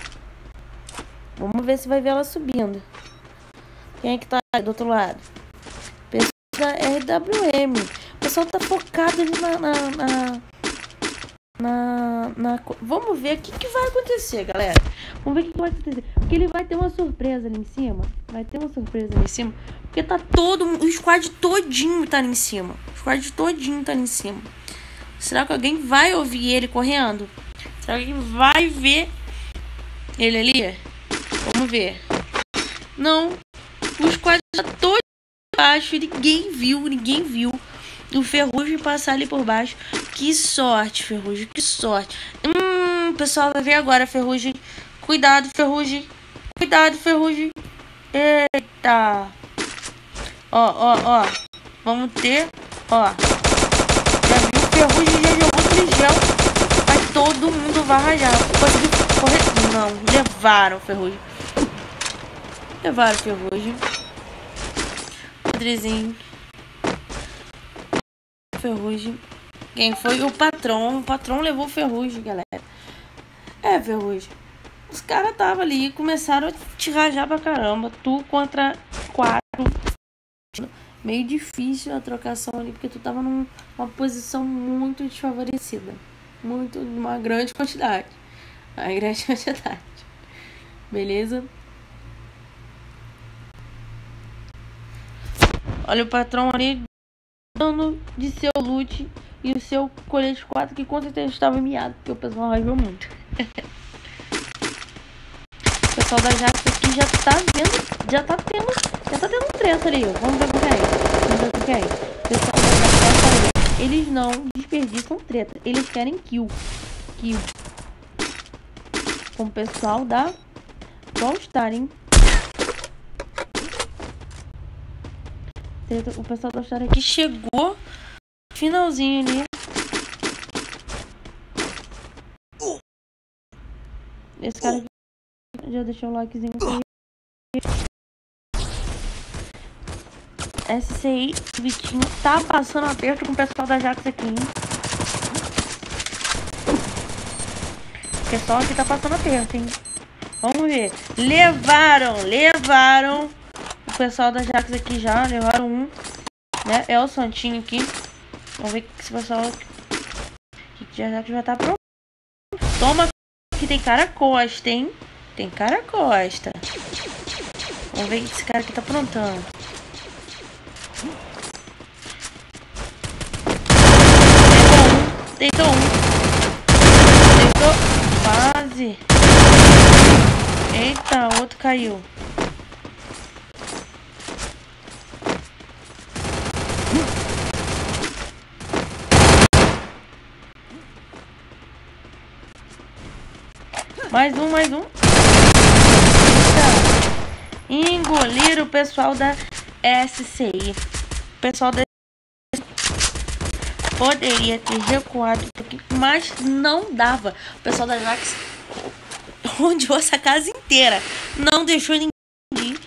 Vamos ver se vai ver ela subindo. Quem é que tá aí do outro lado? Pessoal da RWM. O pessoal tá focado ali Vamos ver o que vai acontecer, galera. Vamos ver o que vai acontecer. Porque ele vai ter uma surpresa ali em cima. Porque tá o squad todinho tá ali em cima. Será que alguém vai ouvir ele correndo? Será que alguém vai ver ele ali? Vamos ver. Não. O squad tá todo baixo. Ninguém viu o Ferrugem passar ali por baixo. Que sorte, Ferrugem, que sorte. O pessoal vai ver agora, Ferrugem. Cuidado, Ferrugem. Eita. Ó. Vamos ter, ó. Já viu o Ferrugem, já jogou aquele gel. Mas todo mundo vai rajar. Conseguiu correr? Não, levaram o Ferrugem. Padrezinho. Ferrugem. Quem foi? O patrão. O patrão levou o Ferrugem, galera. Ferrugem. Os caras estavam ali e começaram a te rajar pra caramba. Tu contra 4. Meio difícil a trocação ali, porque tu tava numa posição muito desfavorecida. Uma grande quantidade. Beleza? Olha o patrão ali dando de seu loot e o seu colete 4, que com certeza estava miado, porque o pessoal rajou muito. O pessoal da Jax aqui já tá vendo, já tá tendo treta ali. Vamos ver com quem. Vamos ver com quem. O pessoal da Jax, eles não desperdiçam treta. Eles querem kill. Com o pessoal da All Star, hein? O pessoal da All Star aqui chegou. Finalzinho ali. Esse cara aqui já deixou o likezinho aí. SCI, Vitinho tá passando aperto com o pessoal da Jax aqui, hein? O pessoal aqui tá passando aperto, hein? Vamos ver. Levaram. O pessoal da Jax aqui já. Levaram um. Né? É o Santinho aqui. Vamos ver que esse pessoal aqui já tá pronto. Toma, que tem cara costa, hein? Tem cara costa. Vamos ver que esse cara aqui tá aprontando. Deitou quase. Eita, outro caiu. Mais um. Eita. Engoliram o pessoal da SCI. O pessoal da poderia ter recuado um pouquinho, mas não dava. O pessoal da Jax rodeou essa casa inteira. Não deixou ninguém ir.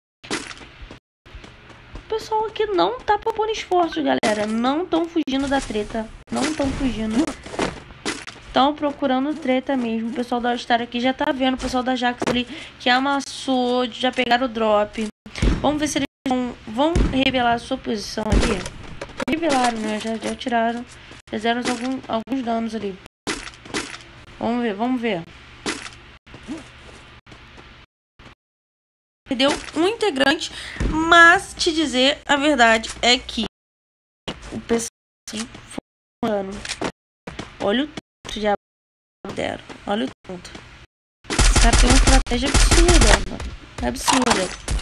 O pessoal aqui não tá propondo esforço, galera. Não estão fugindo da treta. Não estão fugindo. Estão procurando treta mesmo. O pessoal da All Star aqui já tá vendo. O pessoal da Jax ali que amassou. Já pegaram o drop. Vamos ver se eles vão revelar a sua posição aqui. Revelaram, né? Já tiraram. Fizeram alguns danos ali. Vamos ver. Perdeu um integrante, mas te dizer a verdade é que o pessoal foi um ano. Olha o tanto de abo deram. Olha o tanto. Esse cara tem uma estratégia absurda, mano. Absurda.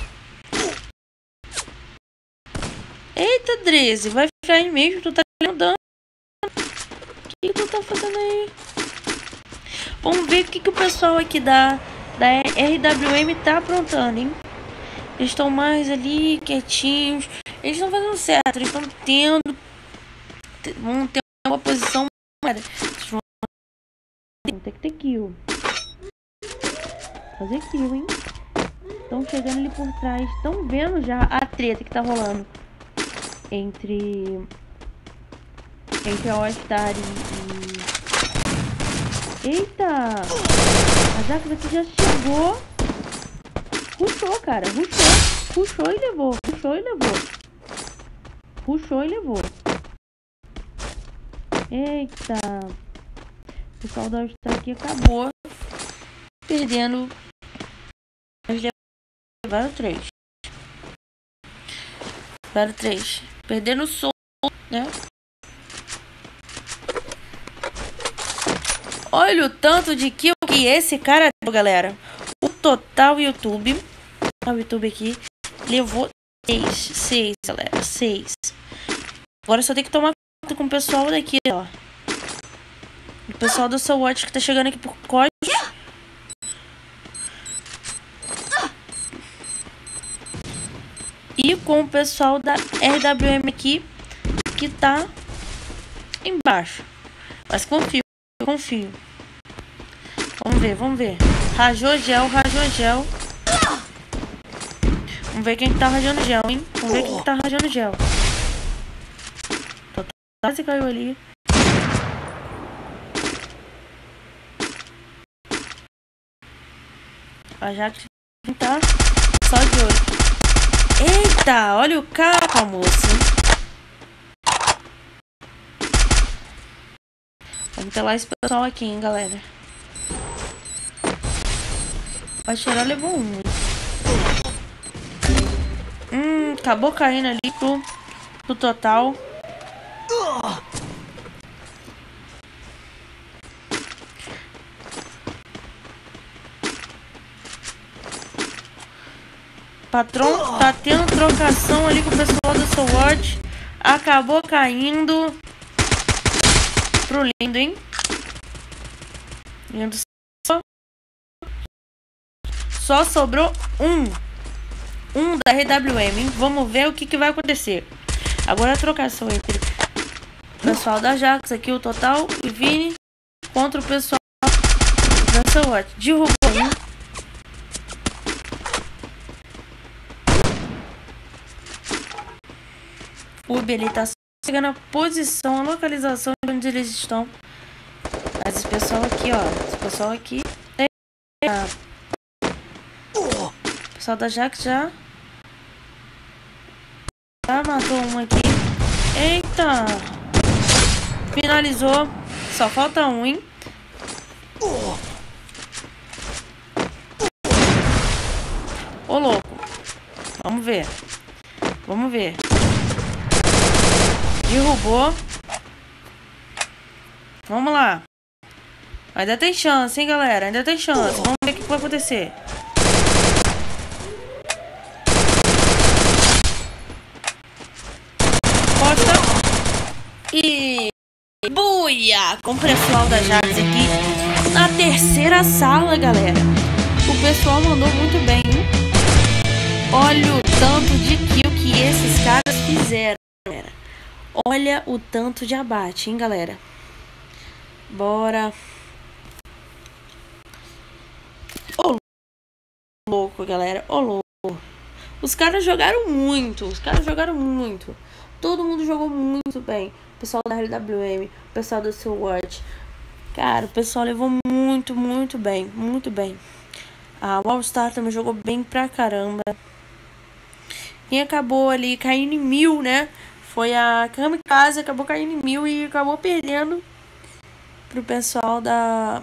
Eita, Dreze, vai ficar aí mesmo? Tu tá dando. O que tu tá fazendo aí? Vamos ver o que o pessoal aqui da RWM tá aprontando, hein? Eles estão mais ali, quietinhos. Eles estão fazendo certo. Eles estão vão ter uma posição. Tem que ter kill. Fazer kill, hein? Estão chegando ali por trás. Estão vendo já a treta que tá rolando entre a All Star e... Eita! A Jax aqui já chegou. Rushou, cara. Rushou e levou. Eita! O pessoal da All Star aqui acabou perdendo. Eles levaram 3. Perdendo o som, né? Olha o tanto de kill que esse cara deu, galera. O total YouTube. O YouTube aqui levou 6, galera. 6. Agora só tem que tomar conta com o pessoal daqui, ó. O pessoal do seu watch que tá chegando aqui por código. E com o pessoal da RWM aqui, que tá embaixo. Mas confio. Vamos ver. Rajou gel. Vamos ver quem tá rajando gel, hein? Quase caiu ali. A Jax tá só de olho. Eita, olha o carro, moço. Vamos pelar esse pessoal aqui, hein, galera. O Cheirar levou um. Acabou caindo ali pro total. Patrão tá tendo trocação ali com o pessoal do SWAT. Acabou caindo pro lindo, hein? Lindo. Só sobrou um da RWM, hein? Vamos ver o que vai acontecer. Agora a trocação entre o pessoal da Jax aqui, o Total e Vini, contra o pessoal da SWAT. Derrubou um. O Uber, ele tá chegando a posição, a localização de onde eles estão. Mas esse pessoal aqui, ó. Esse pessoal aqui. O pessoal da Jax já matou um aqui. Eita! Finalizou. Só falta um, hein? Ô, louco. Vamos ver. Vamos ver. Derrubou. Vamos lá. Ainda tem chance, hein, galera? Ainda tem chance. Vamos ver o que vai acontecer. Costa. E... buia! Com o pessoal da Jax aqui na terceira sala, galera. O pessoal mandou muito bem, hein? Olha o tanto de kill que esses caras fizeram, galera. Olha o tanto de abate, hein, galera. Bora. Ô louco, galera. Ô louco. Os caras jogaram muito. Os caras jogaram muito. Todo mundo jogou muito bem. O pessoal da RWM, o pessoal do SWAT. Cara, o pessoal levou muito, muito bem. Muito bem. A All Star também jogou bem pra caramba. Quem acabou ali caindo em 1000, né? Foi a Kamikaze, acabou caindo em 1000 e acabou perdendo pro pessoal da...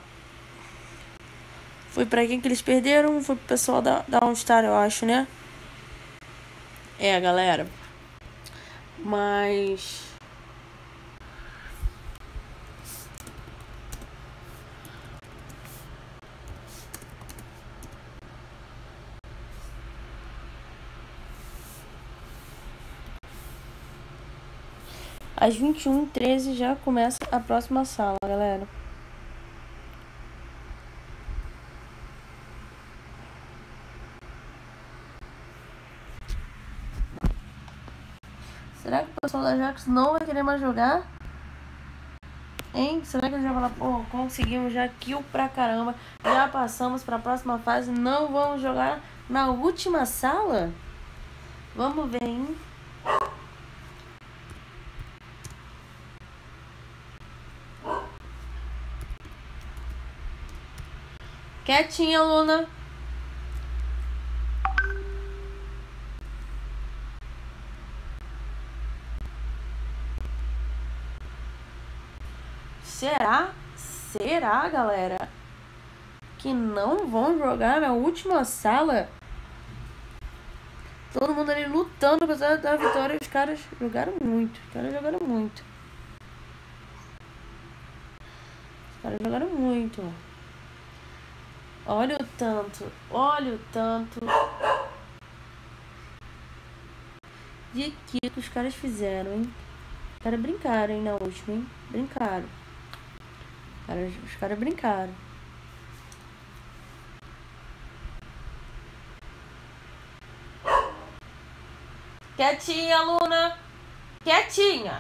Foi pra quem que eles perderam? Foi pro pessoal da All Star, eu acho, né? É, galera. Mas... às 21h13 já começa a próxima sala, galera. Será que o pessoal da Jax não vai querer mais jogar? Hein? Será que eles vão falar, pô, conseguimos já kill pra caramba, já passamos pra próxima fase, não vamos jogar na última sala? Vamos ver, hein? Quietinha, Luna. Será, galera, que não vão jogar na última sala? Todo mundo ali lutando apesar da vitória. Os caras jogaram muito. Os caras jogaram muito. Os caras jogaram muito. Olha o tanto. Olha o tanto de que os caras fizeram, hein? Os caras brincaram, hein, na última, hein? Brincaram. Os caras brincaram. Quietinha, Luna. Quietinha.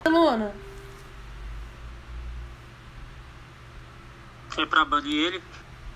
Luna. Foi pra banir ele?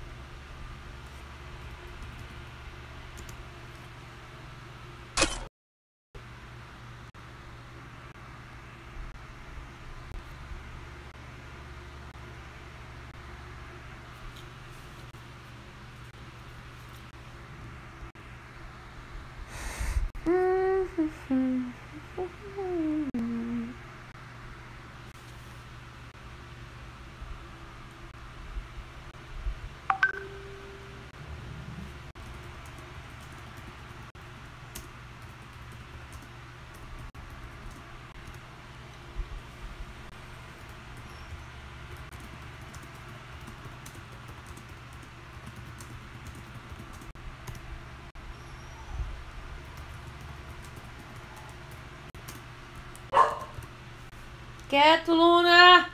Quieto, Luna!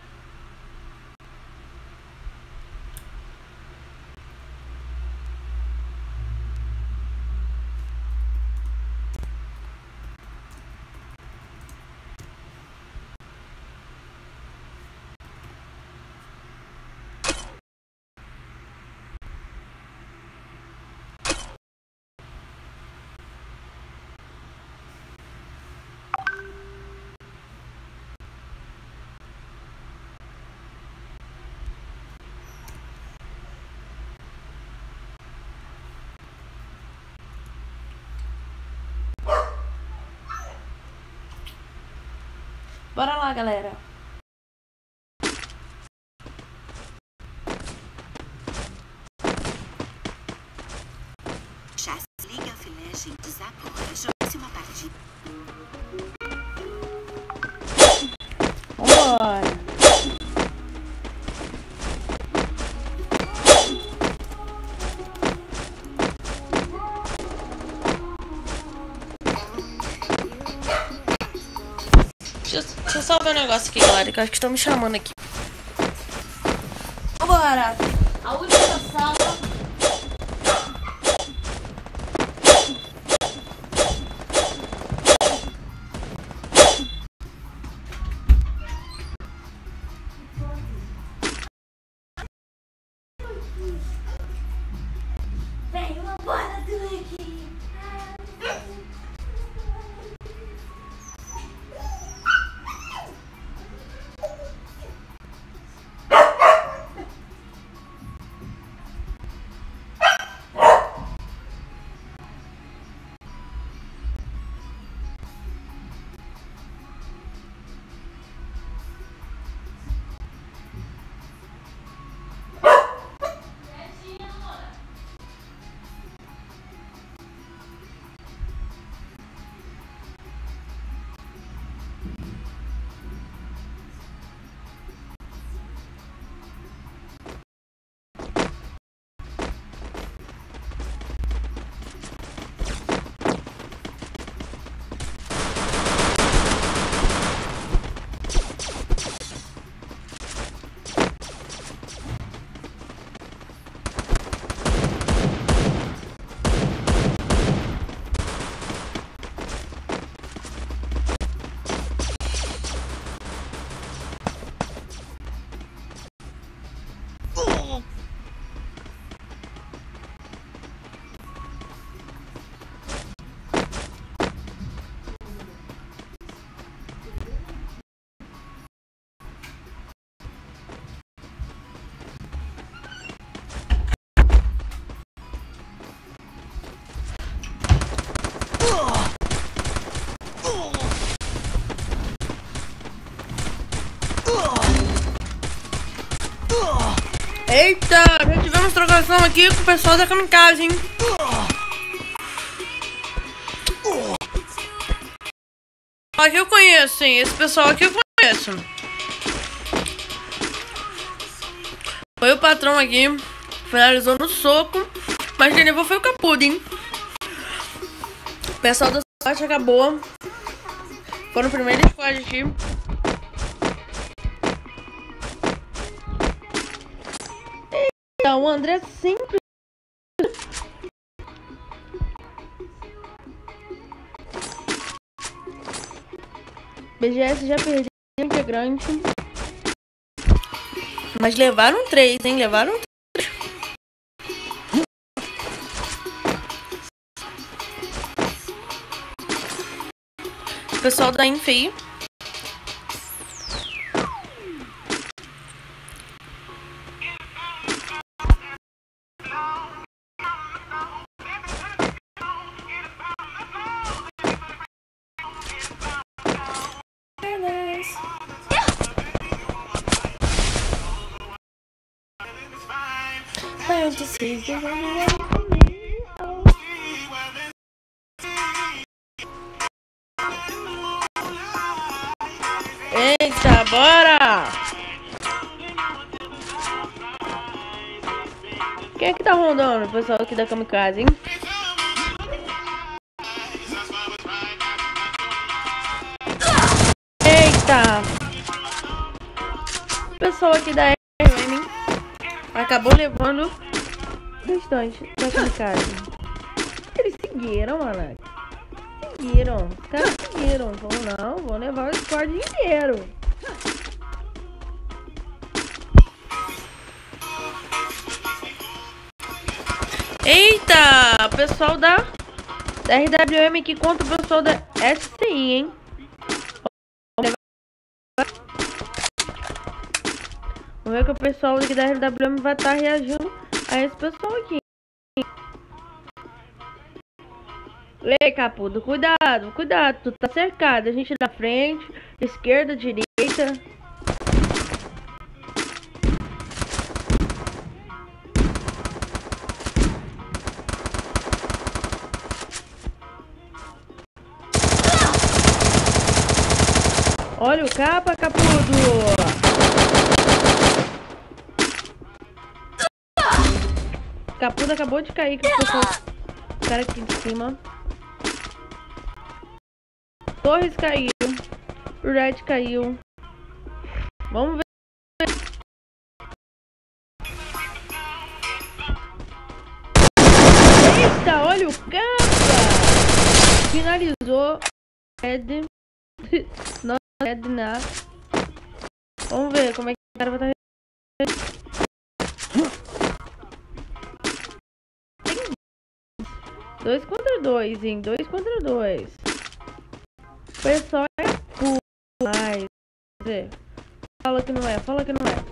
Bora lá, galera. Chess League of Legends agora. Jogue-se uma partida. Vambora. Deixa eu só ver um negócio aqui, galera, que eu acho que estão me chamando aqui. Vambora. A última sala. Vem, vambora, tudo aqui. Eita, já tivemos trocação aqui com o pessoal da Kamikaze, hein? Aqui eu conheço, hein? Esse pessoal aqui eu conheço. Foi o patrão aqui, finalizou no soco, mas quem levou foi o Capudo, hein? O pessoal da SWAT acabou. Foi no primeiro squad aqui. Eita, o André sempre... BGS já perdeu. que é grande. Mas levaram 3, hein? Levaram 3. O pessoal da Infi. Eita, bora! Quem é que tá rondando? O pessoal aqui da Kamikaze, hein? Eita! O pessoal aqui da RM acabou levando bastante da Kamikaze. Eles seguiram, mano. Seguiram. Os caras seguiram. Falou, não, vão levar o squad inteiro. Eita! O pessoal da RWM aqui contra o pessoal da SCI, hein? Vamos ver que o pessoal aqui da RWM vai estar reagindo a esse pessoal aqui. Ei, Capudo, cuidado, cuidado. Tu tá cercado. A gente na frente, esquerda, direita. Olha o capa, Capudo. Capudo acabou de cair, que o cara aqui de cima. Torres caiu. O Red caiu. Vamos ver. Eita, olha o capa. Finalizou. Red. Não, Red na. Vamos ver como é que o cara vai estar. 2 contra 2, hein? 2 contra 2. O pessoal é cool. Mas, fala que não é, fala que não é.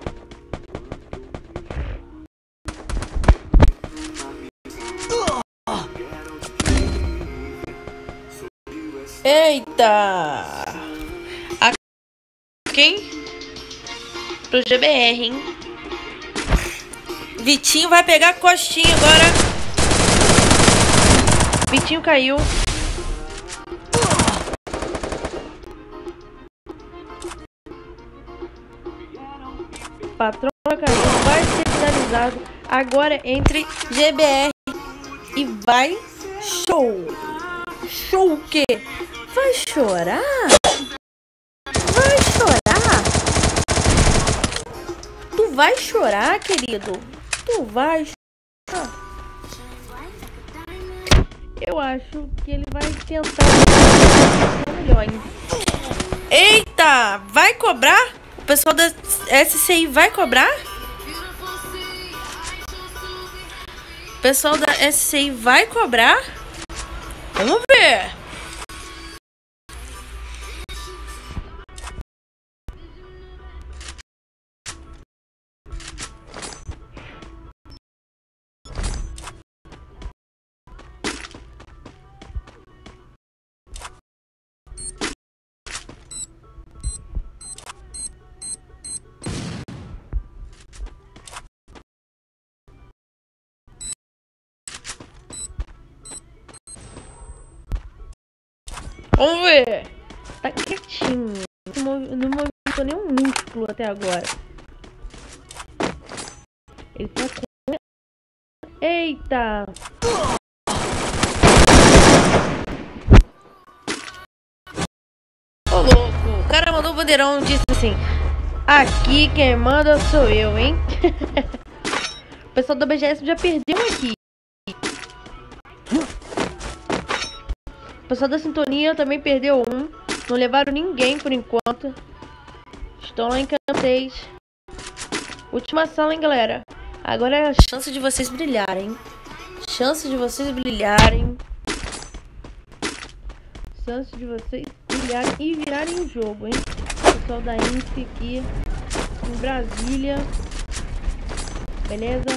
Eita! Quem? Pro GBR, hein? Vitinho vai pegar costinha agora. Vitinho caiu. Patrão caiu. Vai ser finalizado agora entre GBR e vai show. Show o quê? Vai chorar? Vai chorar? Tu vai chorar, querido? Tu vai chorar? Eu acho que ele vai tentar melhor, hein? Eita! Vai cobrar? O pessoal da SCI vai cobrar? O pessoal da SCI vai cobrar? Vamos ver! Vamos ver. Tá quietinho. Não movimentou nenhum músculo até agora. Ele tá com... Eita! Ô louco. O cara mandou o bandeirão e disse assim: aqui quem manda sou eu, hein? O pessoal da BGS já perdeu aqui. O pessoal da Sintonia também perdeu um. Não levaram ninguém por enquanto. Estou lá em campo 3. Última sala, hein, galera. Agora é a chance de vocês brilharem. Chance de vocês brilharem. Chance de vocês brilharem e virarem o jogo, hein? Pessoal da INSE aqui em Brasília. Beleza?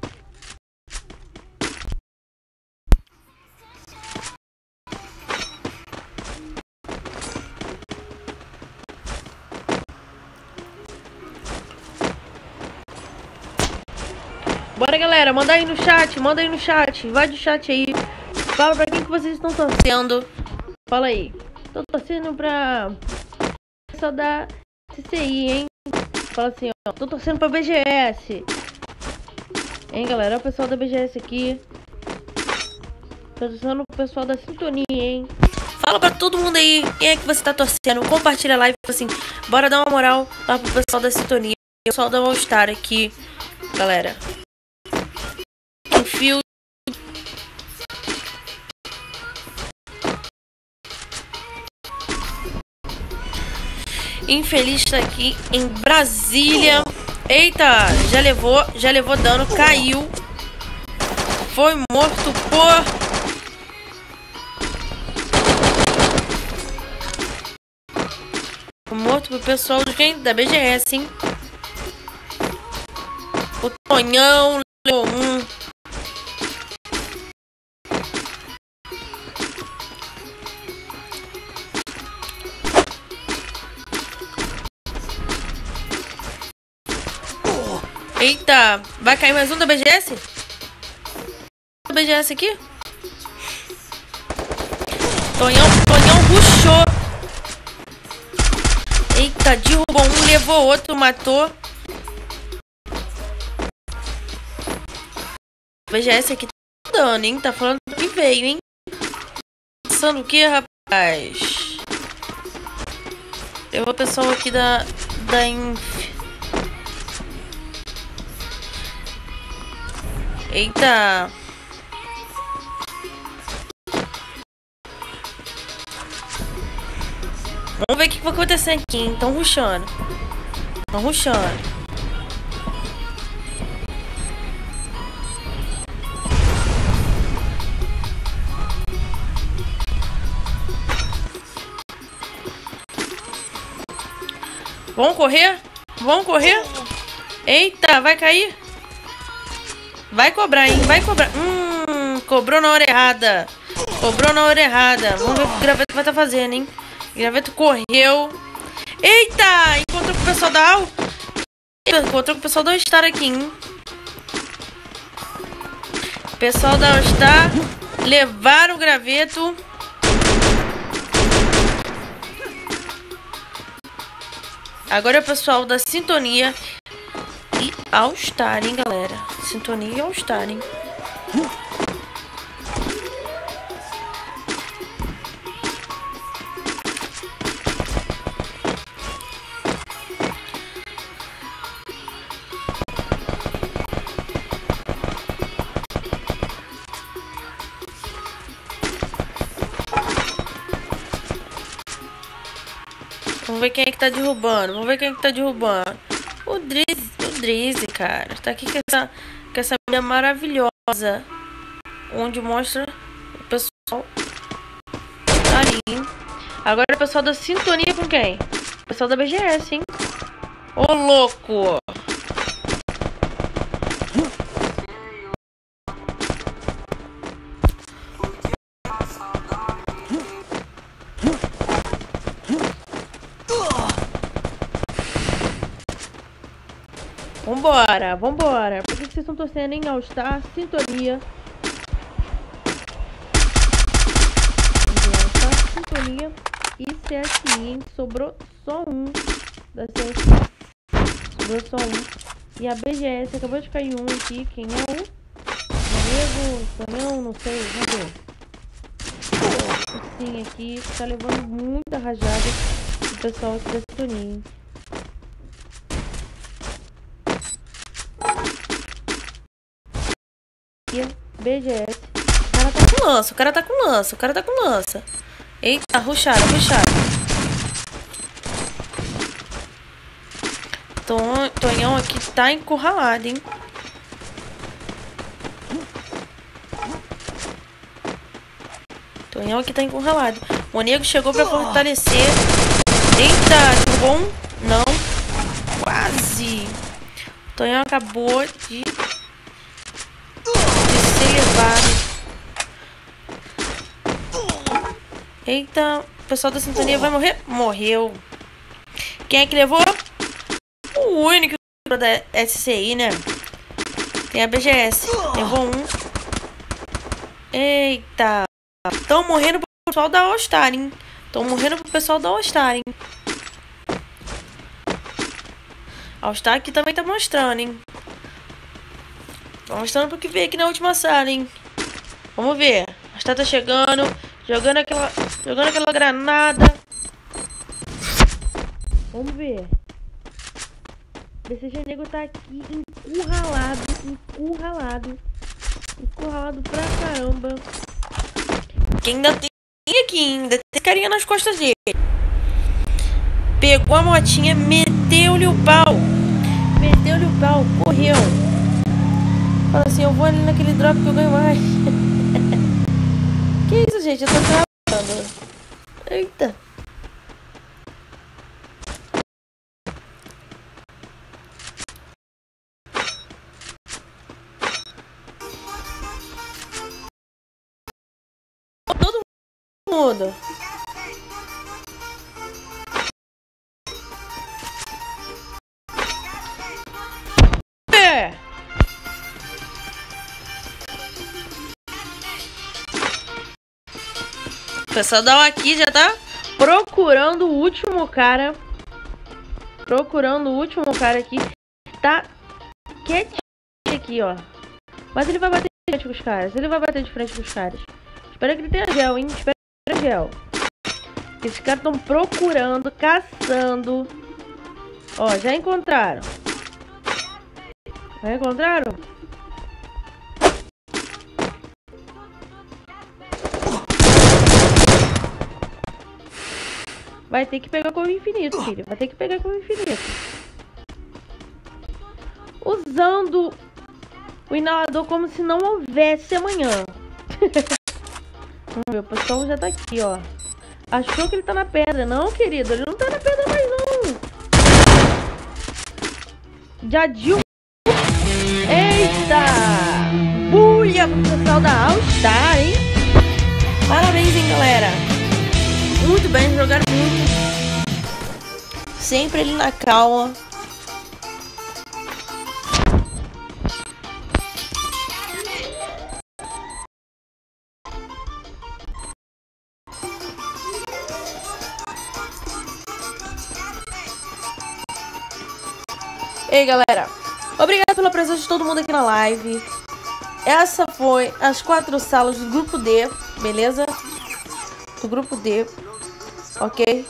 Bora, galera, manda aí no chat, invade o chat aí. Fala pra quem que vocês estão torcendo. Fala aí. Tô torcendo pra pessoal da CCI, hein? Fala assim, ó, tô torcendo pra BGS. Hein, galera, o pessoal da BGS aqui. Tô torcendo pro pessoal da Sintonia, hein? Fala pra todo mundo aí quem é que você tá torcendo. Compartilha a live, assim, bora dar uma moral lá pro pessoal da Sintonia. O pessoal da All Star aqui, galera. Enfio. Infeliz tá aqui em Brasília. Eita, já levou dano, caiu. Foi morto por... Morto pro pessoal de quem? Da BGS, hein? O Tonhão levou um. Eita, vai cair mais um da BGS? Da BGS aqui? Tonhão rushou. Eita, derrubou um, levou outro, matou. BGS aqui tá dando, hein? Tá falando que veio, hein? Pensando o que, rapaz? Eu vou pessoal aqui da Eita. Vamos ver o que vai acontecer aqui, hein? Tão rushando. Vamos correr? Eita, vai cair? Vai cobrar, hein? Vai cobrar. Cobrou na hora errada. Vamos ver o que o Graveto vai estar fazendo, hein? O Graveto correu. Eita! Encontrou com o pessoal da All. Encontrou com o pessoal da All Star aqui, hein? O pessoal da All Star levaram o Graveto. Agora é o pessoal da Sintonia e All Star, hein, galera? Sintonia e All Star, hein? Vamos ver quem é que tá derrubando. O Drizzy, cara. Tá aqui com essa mulher maravilhosa. Onde mostra o pessoal tá ali, hein? Agora o pessoal da Sintonia com quem? O pessoal da BGS, hein? Ô, louco! Vambora. Por que vocês estão torcendo em All Star, Sintonia? Sintonia e CSI, hein? Sobrou só um da CSI. E a BGS acabou de cair um aqui. Quem é o? Diego, Tonhão, não sei, vamos ver. Sim, aqui tá levando muita rajada o pessoal aqui da Sintonia, hein? BGS. O cara tá com lança. Eita, rusharam. Tonhão aqui tá encurralado, hein? Tonhão aqui tá encurralado. O nego chegou pra fortalecer. Eita, tudo bom? Não. Quase. O Tonhão acabou de ser levado. Eita, o pessoal da sintonia vai morrer? Morreu. Quem é que levou? O único da SCI, né? Tem a BGS. Levou um. Eita. Estão morrendo pro pessoal da All Star, hein? Estão morrendo pro pessoal da All Star, hein? All Star aqui também tá mostrando, hein? Tá mostrando pro que veio aqui na última sala, hein? Vamos ver. All Star tá chegando. Jogando aquela granada. Vamos ver. Esse nego tá aqui encurralado pra caramba. Que ainda tem aqui, ainda tem carinha nas costas dele. Pegou a motinha, meteu-lhe o pau, correu. Fala assim, eu vou ali naquele drop que eu ganho mais. Que isso, gente? Eu tô travando. Eita. Todo mundo. O pessoal da aqui já tá procurando o último cara. Aqui. Tá quietinho aqui, ó. Mas ele vai bater de frente com os caras. Espero que ele tenha gel, hein? Espero que tenha gel. Esses caras estão procurando, caçando. Ó, já encontraram. Vai ter que pegar com o infinito, filho. Usando o inalador como se não houvesse amanhã. Vamos ver, o pessoal já tá aqui, ó. Achou que ele tá na pedra. Não, querido, ele não tá na pedra mais, não. Já deu. Eita! Buia pro pessoal da All Star, hein? Parabéns, hein, galera. Muito bem, jogaram muito. Sempre ele na calma. Ei, galera, obrigado pela presença de todo mundo aqui na live. Essa foi as 4 salas do grupo D, beleza? Do grupo D, ok?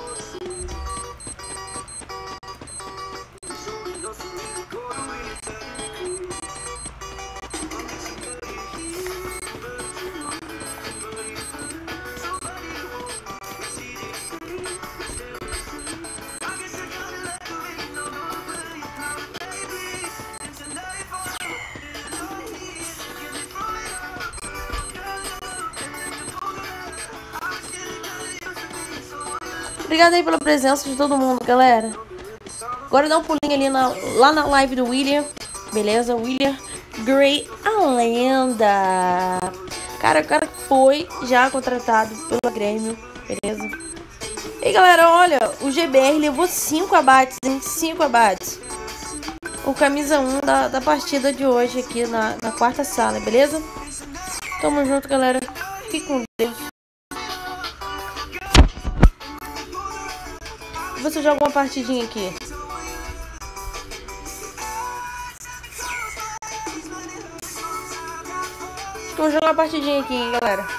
Obrigado aí pela presença de todo mundo, galera. Agora dá um pulinho ali lá na live do William. Beleza? William Gray, a lenda. Cara, o cara foi já contratado pelo Grêmio. Beleza? E galera, olha, o GBR levou 5 abates, hein? 5 abates. O camisa 1 da partida de hoje aqui na 4ª sala, beleza? Tamo junto, galera. Fique com Deus. Você joga uma partidinha aqui. Vou jogar uma partidinha aqui, hein, galera.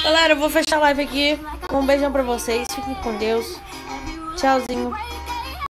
Galera, eu vou fechar a live aqui. Um beijão pra vocês. Fiquem com Deus. Tchauzinho.